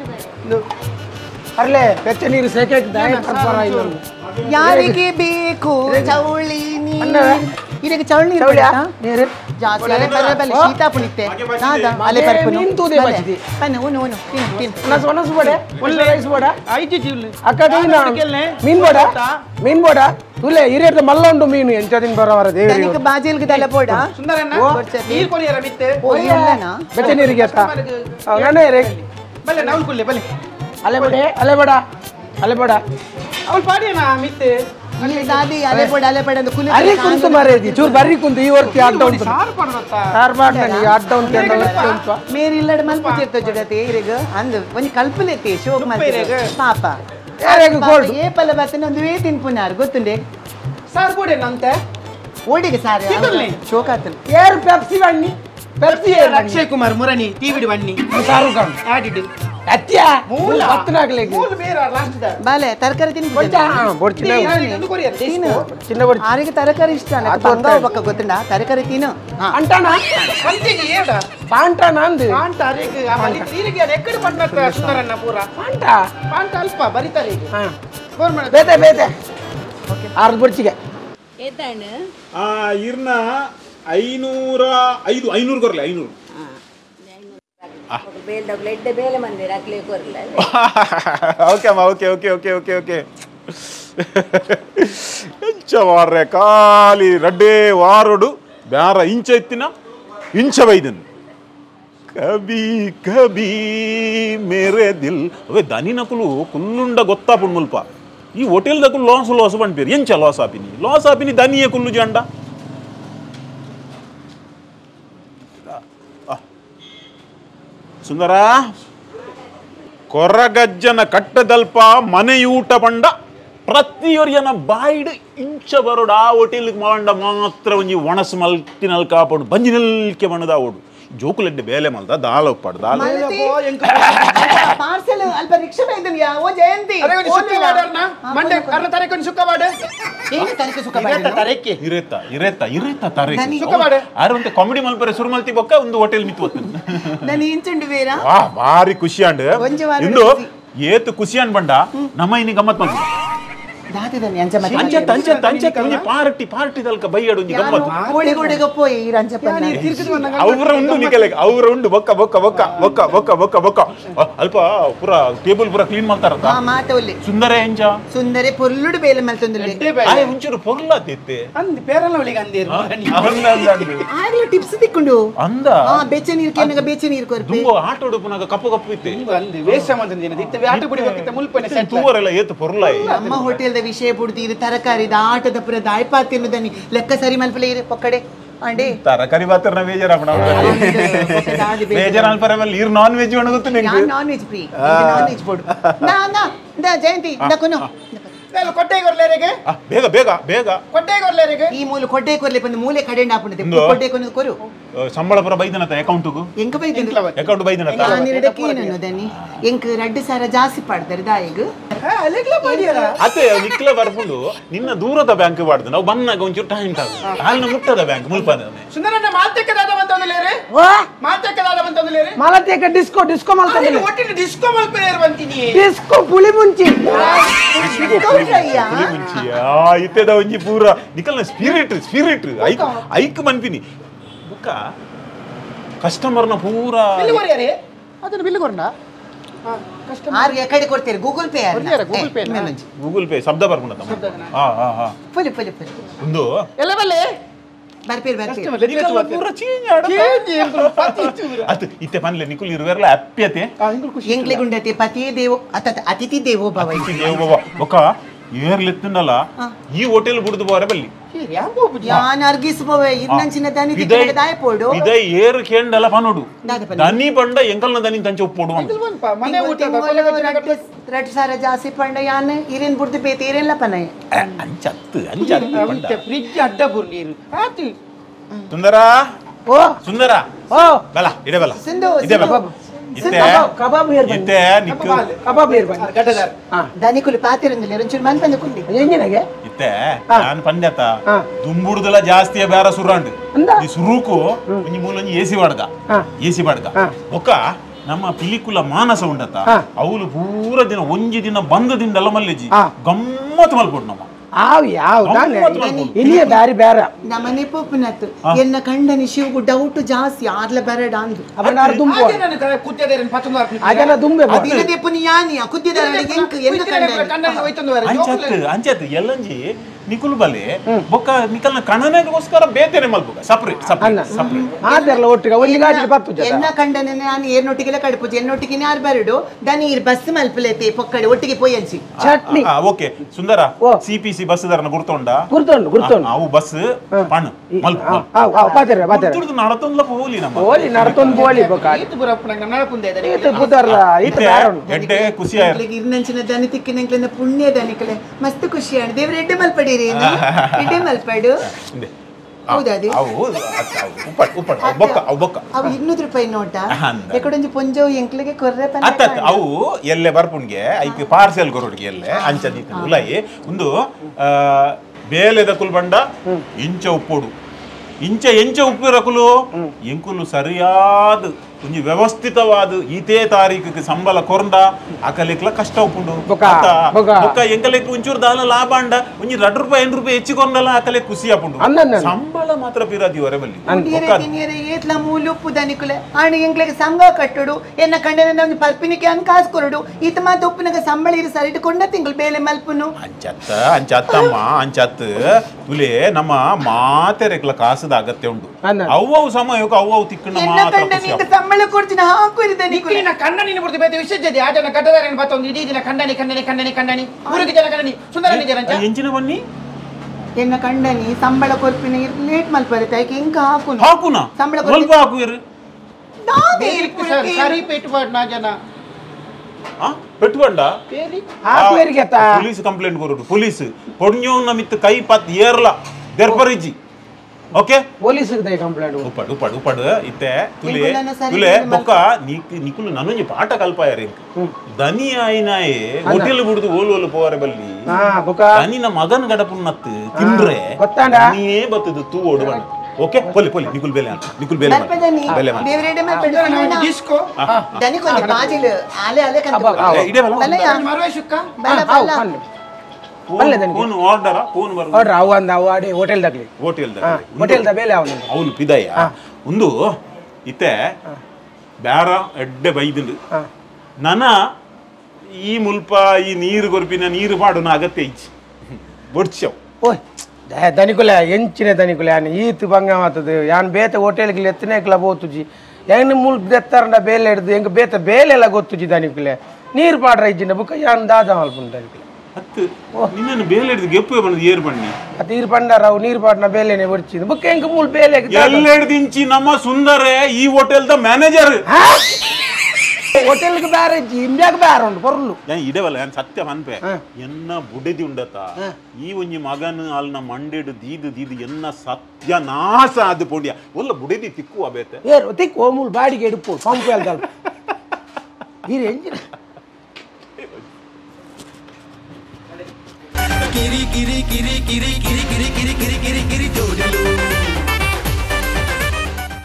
ಅರ್ಲೆ ಬೆಚ್ಚ ನೀರು ಸೇಕೆ ಯಾರಿಗೆ ಬೇಕು ಚೌಳಿ ಇದಕ್ಕೆ ಚೌಳಿ ನೀರು ಜಾಸ್ತಿ ಅಲೆ ಬರಬಲ್ಲ ಶೀತ ಪುಣಿತೆ ನಾದ ಅಲೆ ಬರ್ಪುನು ತೂದೆ ಬಚ್ಚಿದಿ ಪನ್ನ ಉನು ಉನು ತಿನ್ ತಿನ್ ನಸ್ ಬಡ ಒಳ್ಳೆ ರೈಸ್ ಬಡ ಐತಿ ಜೀವ್ಲಿ ಅಕ್ಕ ಮೀನ್ ಬೋಡ ತುಲೆ ಹಿರಿಯರ್ದ ಮಲ್ಲ ಉಂಡು ಮೀನು ಎಂಚದಿನ ಬರವರ ದೇವಿ ನನಗೆ ಬಾಜಿಲ್ಗೆ ದಲ ಬೋಡ ಸುಂದರಣ್ಣ ನೀರು ಕೊರಿಯರ ಮಿತ್ತೆ ಓಯ್ಯಲ್ಲನ ಬೆಚ್ಚ ನೀರಿಗೆ ಅತ್ತ ನಾನೇ ರೇ ಬಲ್ಲೆ ನಾವು ಕುಲ್ಲೆ ಬಲ್ಲೆ ಅಲೆ ಬಡ ಅವಳು ಪಾಡಿಯನ ಮಿತ್ತೆ ಅಲ್ಲಿ ದಾದಿ ಅಲೆ ಬೋಡ ಅಂದು ಕುಲಿ ಅರೆ ಕುಂತು ಮಾರೇದಿ ಚೂರ್ ಬರ್ರಿ ಕುಂತು ಈ ವರ್ತಿ ಅಡ್ಡ ಉಂಟು ಸಾರ್ ಪಡದತ್ತ ಸಾರ್ ಮಾಡ್ತಾನೆ ಅಡ್ಡ ಉಂಟು ಮೇರಿ ಇಲ್ಲಡ ಮಲ್ಪತಿರ್ತ ಜೊತೆ ಇರಿಗ ಅಂದು ಒಂಜಿ ಕಲ್ಪನೆತಿ ಶೋಕ್ ಮಾಡ್ತಿರ ಪಾಪ ಯಾರಿಗೆ ಗೋಲ್ಡ್ ಏ ಪಲ ಬತ್ತನ ಒಂದುವೇ ತಿನ್ಪುನಾರ್ ಗೊತ್ತುಂಡೆ ಸಾರ್ ಬೋಡೇನಂತೆ ಓಡಿಗೆ ಸಾರೆ ಶೋಕ್ ಆತನು ಯಾರು ಪೆಪ್ಸಿ ಬಣ್ಣಿ ಪೆಪ್ಸಿ ಅಕ್ಷಯ್ ಕುಮಾರ್ ಮುರಣಿ ಟಿವಿಡಿ ಬಣ್ಣಿ ಶಾರುಖ್ ಖಾನ್ ಆಡಿಡ್ ಅತ್ಯ ಮೂಲ ಹತ್ತನಾಗ್ಲಿ ಮೂಲ ಬೇರೆ ಲಾಸ್ಟ್ ದ ಬಾಲೆ ತರಕಾರಿ ತಿನ್ನಿ ಬೊಡ್ಚಿನ ತಿನ್ನು ಚಿನ್ನ ಬೊಡ್ಚಿ ಆರಿಗೆ ತರಕಾರಿ ಇಷ್ಟ ಪಂಗ ಬಕ್ಕ ಗೊತ್ತುಂಡ ತರಕಾರಿ ತಿನ್ನು ಅಂಟಾನ ಅಂತಿಗೆ ಏಡ ಪಾಂಟಾನ ಅಂದು ಪಾಂಟ ಅರೆಗೆ ಆ ಬಲಿ ನೀರಿಗೆ ಎಕ್ಕಡೆ ಪಟ್ಟನ ಸುಂದರಣ್ಣ ಪೂರ ಪಾಂಟ ಪಾಂಟ ಅಲ್ಪ ಬರಿತಾರೆ ಈಗ ಹಾ ಗೋರ್ಮೆಂಟ್ ಬೇತೆ ಆರ್ದು ಬೊಡ್ಚಿಗೆ ಇರ್ನ 500 ಕೊರ್ಲೆ 500 ಓಕೆ ಅಮ್ಮ ಓಕೆ ಇಂಚ ವಾರ್ರೆ ಖಾಲಿ ರಡ್ಡೇ ವಾರೋಡು ಬ್ಯಾರ ಇಂಚ ಎತ್ತಿನ ಇಂಚ ಬೈದನ್ ಕಬಿ ಕಬಿ ಮೇರೆ ದಿಲ್ ಅವೇ ದನಿ ನಕುಲು ಕುಲ್ಲುಂಡ ಗೊತ್ತಾಪುಂಡು ಮುಲ್ಪ ಈ ಹೋಟೆಲ್ದಕುಲು ಲಾಸ್ ಬಂಡ್ಪೇರು ಎಂಚ ಲಾಸ್ ಆಪಿನಿ ದನಿಯೇ ಕುಲ್ಲು ಜಂಡ ಸುಂದರ ಕೊರಗಜ್ಜನ ಕಟ್ಟದಲ್ಪ ಮನೆಯೂಟ ಪಂಡ ಪ್ರತಿಯೊರಿಯನ ಬಾಯಿಡ್ ಇಂಚ ಬರೋಡು ಆ ಹೋಟೆಲ್ಗೆ ಮಾಡ ಮಾತ್ರ ಒಂಜಿ ಒಣಸು ಮಲ್ತಿನಲ್ ಕಾಪಡು ಬಂಜಿನಲ್ಕೆ ಮಣ್ಣದ ಓಡು ಜೋಕುಲೆಡ್ಡೆ ಬೇಲೆ ಮಲ್ದ ದಾಲ ಉಪ್ಪಾಡು ದಾಲ ಪಾರ್ಸೆಲ್ ಅಲ್ಪ ರಿಕ್ಷಾ ಬೇದನಿಯಾ ಓ ಜಯಂತಿ ಅರೆ ಒಂದು ಸುಕ್ಕ ಬಾಡರ್ನ ಮಂಡೆ ಅರ್ನ ತರಕ್ಕೆ ಒಂದು ಸುಕ್ಕ ಬಾಡೆ ಏನು ತರಕ್ಕೆ ಸುಕ್ಕ ಬಾಡೆ ತರಕ್ಕೆ ಇರೇತ ತರಕ್ಕೆ ಸುಕ್ಕ ಬಾಡೆ ಆರಂತೆ ಕಾಮಿಡಿ ಮಲ್ಪರೆ ಸುರು ಮಲ್ತಿ ಬೊಕ್ಕ ಒಂದು ಹೋಟೆಲ್ ಮಿತ್ತು ಬರ್ತದೆ ನಾನು ಇಂಚುಂಡು ಬೇರ ವಾ ಭಾರಿ ಖುಷಿ ಅಂಡ್ ಇಂದು ಏತು ಖುಷಿ ಅನ್ ಬಂಡ ನಮ್ಮ ಇನ್ನಿ ಗಮ್ಮತ್ ಮಾಡ್ತೀವಿ ದಾತಿದನಿ ಅಂಚ ತಂಚೆ ಒಂಜಿ ಪಾರ್ಟಿ ದಲ್ಕ ಬೈಯಡು ಒಂಜಿ ಗಮ್ಮತ್ ಕೋಳಿಗೋಡೆಗ ಪೋಯಿ ಈ ರಂಚಪ್ಪನ ಅವರ ಉಂಡು ನಿಕಲೆ ಅವರ ಉಂಡು ಬೊಕ್ಕ ಅಲ್ಪ ಪೂರ ಟೇಬಲ್ ಪೂರ ಕ್ಲೀನ್ ಮಾಡ್ತಾರ ಮಾತವಲ್ಲಿ ಸುಂದರ ಎಂಜ ಸುಂದರೆ ಪೊರ್ಲುಡು ಬೇಲೆ ಮಲ್ತೊಂದುಲ್ಲೆ ಆಯ್ ಒಂಚೂರು ಪೊರ್ಲಾತಿತ್ತೆ ಅಂದ್ ಪೇರಲ್ಲ ಒಳಿಗೆ ಅಂದಿರು ಆಗ್ಲೂ ಟಿಪ್ಸ್ ತಿಕ್ಕೊಂಡು ಅಂದ ಬೆಚ್ಚ ನೀರು ಕೆನಗ ಬೆಚ್ಚ ನೀರು ಕೊರ್ಪೆ ತುಂಬ ಆಟ ಉಡುಪುನಾಗ ಕಪ್ಪು ಇತ್ತೆ ಅಂದ್ ವೇಷ ಮಂದಿನ ದಿತ್ತ ಆಟ ಬಿಡಿ ಹೋಗಿತ್ತೆ ಮುಲ್ಪನೆ ಸೆಟ್ ತೂವರೆಲ್ಲ ಏತು ಪೊರ್ಲಾಯಿ ನಮ್ಮ ಹೋಟೆಲ್ ವಿಷಯ ಪುಡ್ದು ಇದು ತರಕಾರಿದ ಆಟದ ಪುರ ದಾಯ್ಪಾ ತಿನ್ನುದನಿ ಲೆಕ್ಕ ಸರಿ ಮಲ್ಪಲೆ ಇರು ಪಕ್ಕಡೆ ಅಂಡಿ ತರಕಾರಿ ಬಾತರ ಬೇಜಾರ ಇರ್ ನಾನ್ ವೆಜ್ ಒಣಗುತ್ತು ನಿಂಗೆ non veg free non veg board ನಾ ಜಯಂತಿ ನಕುನು ಕೊಟ್ಟೆ ಕೊರ್ಲೇರಿಗೆ ಬೇಗ ಕೊಟ್ಟೆ ಕೊರ್ಲೇರಿಗೆ ಈ ಮೂಲ ಕೊಡ್ಡೆ ಕೊರ್ಲೆ ಬಂದು ಮೂಲೆ ಕಡೆ ಆಪುಂಡೆ ಕೊಡ್ಡೆ ಕೊನು ಕೊರು ಸಂಬಳ ಪುರ ಬೈದನತ ಅಕೌಂಟ್ಗೂ ಎಂಕ ಬೈದಿನ ಅಕೌಂಟ್ ಬೈದನತ ನಾನಿರಡಕ್ಕೆ ಏನು ದನಿ ಎಂಕ ರಡ್ಡು ಸಾರ ಜಾಸ್ತಿ ಪಾಡ್ತಾರೆ ದಾಯಿಗ್ ಅತ್ತೆ ನಿಕ್ಲ ಬರ್ಕೊಂಡು ನಿನ್ನ ದೂರದ ಬ್ಯಾಂಕ್ ಬಾಡ್ದು ನಾವು ಬಂದಾಗ ಒಂಚೂರು ಟೈಮ್ ಹಾಲ್ನ ಮುಟ್ಟದ ಬ್ಯಾಂಕ್ ಮುಲ್ಪದ ಸುಂದರಣ್ಣ ಮಾತೆಕ್ಕದಾದ ಬಂತಂದಲೇರೆ ಮಾತೆಕ್ಕದಾದ ಬಂತಂದಲೇರೆ ಮಾಲತೇಕ ಡಿಸ್ಕೋ ಮಲ್ತಂದೆ ಒಟ್ಟಿನ ಡಿಸ್ಕೋ ಮಲ್ಪೇರ್ ಬಂತೀನಿ ಡಿಸ್ಕೋ ಪುಳಿ ಮುಂಚಿ ಇತ್ತದ ಒಂಜಿ ಪೂರ ನಿಕಲ್ನ ಸ್ಪಿರಿಟ್ ಐಕ್ ಮನ್ಪಿನಿ ಬುಕ್ಕ ಕಸ್ಟಮರ್ನ ಪೂರ ಅದನ್ನ ಬಿಲ್ ಕೊರ್ನ ಆರ್ಗೆ ಕಡೆ ಕೊಡ್ತೀರಿ ಗೂಗಲ್ ಪೇ ಗೂಗಲ್ ಪೇ ಶಬ್ದ ಬರ್ಕೊಂಡ ಒಂದು ಪುಲಿ ಒಂದು ಎಲ್ಲ ಬಲ್ಲೆ ಬರ್ಪೇರ್ ಬರ್ಪೇರ್ ಅತ್ ಇತ್ತೆ ಪನ್ಲೆ ನಿಕುಲ್ ಇರುವೆರ್ಲ ಅಪ್ಯತೆ ಎಂಕ್ಲೆ ಗುಂಡತೆ ಪತಿ ದೇವೋ ಅತಿಥಿ ದೇವೋ ಭವ ఒక ఏర్లెత్తుండల ఈ హోటల్ బుడుదు పోరే బల్లి యాన్ అర్గిస్ పోవే ఇన్నంచిన దాని తిక్కడే దాయపోడు ఇదే ఏర్ కేండల పనుడు దాని పండ ఎంకల్న దాని తంచి ఒప్పోడు మనే ఊట రెడ్ సారా జాసి పండ యాన్ ఇరిన్ బుడుదు పే తీరెల్ల పనై అంచత్తు పండ ఫ్రిడ్జ్ అడ్డ బుర్నీరు ఆతి సుందరా ఓ సుందరా ఓ బల ఇడే బల సింధు ఇదే బల ಕಬಾಬ್ ಹೇರ್ ಬಂದು ಇತ್ತೆ ನಿಕ್ಕು ಕಬಾಬ್ ಹೇರ್ ಬಂದು ಗಡ್ಡದಾರ ದನಿಕುಲು ಪಾತಿರಂದಿಲ್ಲ ರಂಚೂರು ಮನ್ ಬಂದುಕೊಂಡಿ ಎಂಜಿನಗೆ ಇತ್ತೆ ನಾನು ಪಂದ್ಯತ ದುಂಬುಡುದಲ ಜಾಸ್ತಿಯ ಬೇರೆ ಸುರಂಡು ಈ ಸುರುಕು ಒಂಜಿ ಮೂಲೊಂಜಿ ಏಸಿ ಬಾಡ್ಗ ಒಕ್ಕ ನಮ್ಮ ಪಿಲಿಕುಲ ಮಾನಸ ಉಂಡತ ಅವಳು ಪೂರ ದಿನ ಒಂಜಿ ದಿನ ಬಂದದಿಂದಲ್ಲ ಮಲ್ಲೆಜಿ ಗಮ್ಮತ್ ಮಲ್ಪೊಡು ನಮ್ಮ ಇಲ್ಲಿಯ ಬ್ಯಾರಿ ಬೇರೆ ನಮ್ಮನೆ ಪೋಪುನತ್ ಎನ್ನ ಕಂಡನಿ ಶಿವಗು ಡೌಟ್ ಜಾಸ್ತಿ ಆರ್ಲ ಬೇರೆ ಡಾಂದು ಅವನಾರು ದುಂಬು ಕುತ್ತಿಯದೇರನ್ ಪತ್ತೊಂದು ಅದನ್ನ ದುಂಬೆ ಅದಿನ ದೇಪುನಿ ಯಾನಿ ಕುದ್ದಿದಾರ ಎಂಕ ಎನ್ನ ಕಂಡನಿ ಕಣ್ಣಲ್ಲಿ ಹೋಯ್ತಂದು ಅಂಚತ್ ಎಲ್ಲಂಜಿ ನಿಕುಲ್ ಬಲೆ ಬೊಕ್ಕ ನಿಕಲ್ನ ಕಣನೆಗೋಸ್ಕರ ಬೇತೆನೆ ಮಲ್ಪುಗ ಸಪರೇಟ್ ಅದೆಲ್ಲ ಒಟ್ಟಿಗೆ ಒಂದು ಗಾಡಿ ಬತ್ತು ಎನ್ನ ಕಂಡನೆ ನಾನು ಏರ್ನೊಟ್ಟಿಗೆಲ್ಲ ಕಡುಪುಜಿ ಎನ್ನೊಟ್ಟಿಗೆ ಯಾರು ಬರಡು ದನಿ ಇರ್ ಬಸ್ ಮಲ್ಪಲೇತೆ ಪೊಕ್ಕಡೆ ಒಟ್ಟಿಗೆ ಪೋಯನ್ಸಿ ಚಟ್ನಿ ಓಕೆ ಸುಂದರ ಸಿಪಿಸಿ ಬಸ್ ದಾರನ ಗುರ್ತೊಂಡ ಅವು ಬಸ್ ಪಣ್ ಮಲ್ಪು ನಡತೊಂದ್ಲ ಪೋಲಿ ನಮ್ಮ ಓಲಿ ನಡತೊಂದು ಬೋಲಿ ಬೊಕ ಈತು ಬುರಪ್ಪನ ನಮ್ಮ ನಡಪುಂದೆ ಇದು ಬುದರ್ಲ ಇದು ಬಾರಣ ಎಡ್ಡೆ ಖುಷಿ ಆಯ್ತು ಇರ್ನಂಚಿನ ದನಿ ತಿಕ್ಕಿನಂಕ್ಲೆನ ಪುಣ್ಯ ದನಿಕಲೆ ಮಸ್ತ್ ಖುಷಿ ಆಣ ದೇವ್ರ ಎಡ್ಡೆ ಮಲ್ಪಡಿ ಎಡ್ಡೆ ಮಲ್ಪಡು ಹೌದಾದಿ ಅವು ಬೊಕ್ಕ ಅವು 200 ರೂಪಾಯಿ ನೋಟ ಎಕಡೊಂಜಿ ಪೊಂಜವು ಎಂಕ್ಲೆಗೆ ಕೊರ್ರೆ ಪನ್ನ ಅತ್ತ ಅವು ಎಲ್ಲೆ ಬರ್ಪುಣ್ಗೆ ಐಕೆ ಪಾರ್ಸೆಲ್ ಕೊರೋಡ್ಗೆ ಎಲ್ಲೆ ಅಂಚದೀತ ಉಲೈ ಒಂದು ಬೇಲೆದ ಕುಲ್ಬಂಡ ಇಂಚ ಉಪ್ಪೋಡು ಎಂಚ ಉಪ್ಪಿರಕುಲು ಎಂಕುಲು ಸರಿಯಾದ ಒಂಜಿ ವ್ಯವಸ್ಥಿತವಾದ ಇದೇ ತಾರೀಕಿಗೆ ಸಂಬಳ ಕೊರ್ಂಡ ಅಕಲೆಕ್ಲ ಕಷ್ಟ ಉಪ್ಪುಂಡು ಬೊಕ್ಕ ಎಂಕಲೆಕ್ ಒಂಚೂರು ದಾಲ ಲಾಭ ಅಂಡ ಒಂಜಿ 2 ರೂಪಾಯಿ 8 ರೂಪಾಯಿ ಹೆಚ್ಚಿಕೊಂಡಲ್ಲ ಅಕಲೆ ಖುಷಿ ಆಪುಂಡು ಸಂಬಳ ಮಾತ್ರ ಪಿರಾದಿ ಹೊರಬಲ್ಲಿ ಏತ್ಲ ಮೂಲುಪ್ಪು ದನಿಕುಲೆ ಆಣ ಎಂಕ್ಲೆಗೆ ಸಂಘ ಕಟ್ಟುಡು ಎನ್ನ ಕಂಡನ ಒಂಜಿ ಪರ್ಪಿನಿಕೆ ಅನ್ ಕಾಸು ಕೊರಡು ಈತ ಮಾತ ಉಪ್ಪುನಗ ಸಂಬಳ ಇರು ಸರಿಟ್ಟು ಕೊಂಡ ತಿಂಗಳು ಬೇಲೆ ಮಲ್ಪುನು ಅಂಚತ್ತಮ್ಮ ಅಂಚತ್ ತುಲೆ ನಮ್ಮ ಮಾತೆರೆಕ್ಲ ಕಾಸದ ಅಗತ್ಯ ಉಂಡು ಅವ್ವವು ಸಮಯಕ್ಕೆ ಅವ್ವವು ತಿಕ್ಕಣ ಮಾತ್ರ ಸಂಬಳ ಕೊಡ್ತೀನಿ ಹಾಕುರಿದೆ ನಿನ್ನ ಕಣ್ಣನಿ ಬಿಡ್ತಿ ಬೇತೆ ವಿಶೇಷತೆ ಆ ಜನ ಕಟ್ಟದಾರೇನು ಬತ್ತೊಂದು ಇಡೀ ದಿನ ಕಣ್ಣನಿ ಊರಿಗೆ ಜನ ಕಣ್ಣನಿ ಸುಂದರ ನಿಜರಂಚ ಎಂಚಿನ ಬನ್ನಿ ಎನ್ನ ಕಂಡನಿ ಸಂಬಳ ಕೊರ್ಪಿನ ಲೇಟ್ ಮಲ್ಪರುತ್ತೆ ಐಕೆ ಇಂಕ ಹಾಕುನ ಸಂಬಳ ಸ್ವಲ್ಪ ಹಾಕುವಿರು ಸರಿ ಪೆಟ್ಟುಬಾಡ್ ನಾ ಜನ ಪೆಟ್ಟುಬಂಡ ಪೊಲೀಸ್ ಕಂಪ್ಲೇಂಟ್ ಕೊರೋಡು ಪೊಲೀಸ್ ಪೊಡ್ഞ്ഞೋನ್ನ ಮಿತ್ತ ಕೈ ಪತ್ ಏರ್ಲ ದೆರ್ಪರಿಜಿ ಓಕೆ ಪೊಲೀಸ್ ಕಂಪ್ಲೇಂಟ್ ಉಪ್ಪಡು ಇತ್ತೆ ತುಲೆ ಬೊಕ್ಕ ನಿಕುಲು ನನೊಂಜಿ ಪಾಠ ಕಲ್ಪಾಯರಿ ದನಿ ಆಯ್ನಾಯೆ ಹೋಟೆಲ್ ಬಿಡುದು ಓಲು ಪೋರೆ ಬಲ್ಲಿ ದನಿನ ಮಗನ್ ಗಡಪುನ್ನತ್ತು ತಿಂದ್ರೆ ನೀನೇ ಬತ್ತದು ತೂ ಓಡುವಣ ಓಕೆ ಪೊಲಿ ನಿಕುಲ್ ಬೇಲೆ ಡಿಸ್ಕೋ ದನಿ ಕೊಂಚ ಬಾಜಿಲು ಆಲೆ ಇಡೆ ಮರವೆ ಶುಕ್ಕ ಫೋನ್ ಆರ್ಡರ್ ಫೋನ್ ಬರು ಆರ್ಡರ್ ಅವು ಅಂದ ಅವು ಆಡಿ ಹೋಟೆಲ್ ದ ಬೇಲೆ ಅವನು ಪಿದಯ್ಯ ಒಂದು ಇತ್ತೆ ಬ್ಯಾರ ಎಡ್ಡೆ ಬೈದುಂಡು ನನ ಈ ಮುಲ್ಪ ಈ ನೀರು ಕೊರ್ಪಿನ ನೀರು ಪಾಡುನ ಅಗತ್ಯ ಇಚ್ಚಿ ಬೊಡ್ಸವ್ ಓಯ್ ದನಿಕುಲೆ ಎಂಚಿನ ದನಿಕುಲೆ ಯಾನ್ ಈತ್ ಬಂಗ ಮಾತದು ಯಾನ್ ಬೇತೆ ಹೋಟೆಲ್ಗೆ ಎತ್ತನೇಕ್ಲ ಬೋತುಜಿ ಹೆಂಗ್ ಮುಲ್ಕ್ ದೆತ್ತಾರಂಡ ಬೇಲೆ ಹಿಡ್ದು ಹೆಂಗ್ ಬೇತೆ ಬೇಲೆ ಎಲ್ಲ ಗೊತ್ತುಜಿ ದನಿಕುಲೆ ನೀರು ಪಾಡ್ರ ಇಜ್ಜಿನ ಬುಕ್ಕ ಯಾನ್ ದಾದ ಮಲ್ಪುಂಡು ದನಿಕುಲೆ ಹತ್ತು ನಿನ್ನನ್ನು ಬೇಲೆ ಹಿಡಿದು ಗೆಪ್ಪು ಬಂದು ಏರ್ ಬಣ್ಣಿ ಅದು ನೀರು ಪಂಡಾರ ಅವು ನೀರು ಪಾಡ್ನ ಬೇಲೆನೆ ಬರ್ಚಿದ್ ಬುಕ್ಕ ಹೆಂಗ್ ಮೂಲ್ ಬೇಲೆ ಎಲ್ಲೆಡ್ದಿಂಚಿ ನಮ್ಮ ಸುಂದರ ಈ ಹೋಟೆಲ್ ದ ಮ್ಯಾನೇಜರ್ ಹೋಟೆಲ್ಗೆ ಬೇರೆ ಇಂಬ್ಯಾಗ ಬೇರೆ ಉಂಟು ಬರ್ಲು ಇಡವಲ್ಲ ನಾನು ಸತ್ಯ ಮನ್ಪೆ ಎನ್ನ ಬುಡೆದಿ ಉಂಡತ ಈ ಒಂಜಿ ಮಗನ್ ಅಲ್ನ ಮಂಡೆಡು ದೀದು ಎನ್ನ ಸತ್ಯ ನಾಶ ಅದು ಪೊಂಡ್ಯ ಒಲ್ಲ ಬುಡೆದಿ ತಿಕ್ಕುವ ಬೇತೆ ಏರು ತಿಕ್ಕು ಓಮೂಲ್ ಬಾಡಿಗೆ ಎಡುಪು ಪಂಪು ಅಲ್ದಲ್ಲ ನೀರು ಎಂಜಿನ ಕಿರಿ ಕಿರಿ ಕಿರಿ ಕಿರಿ ಕಿರಿ ಕಿರಿ ಕಿರಿ ಕಿರಿ ಕಿರಿ ಕಿರಿ ಜೋಡಿಲು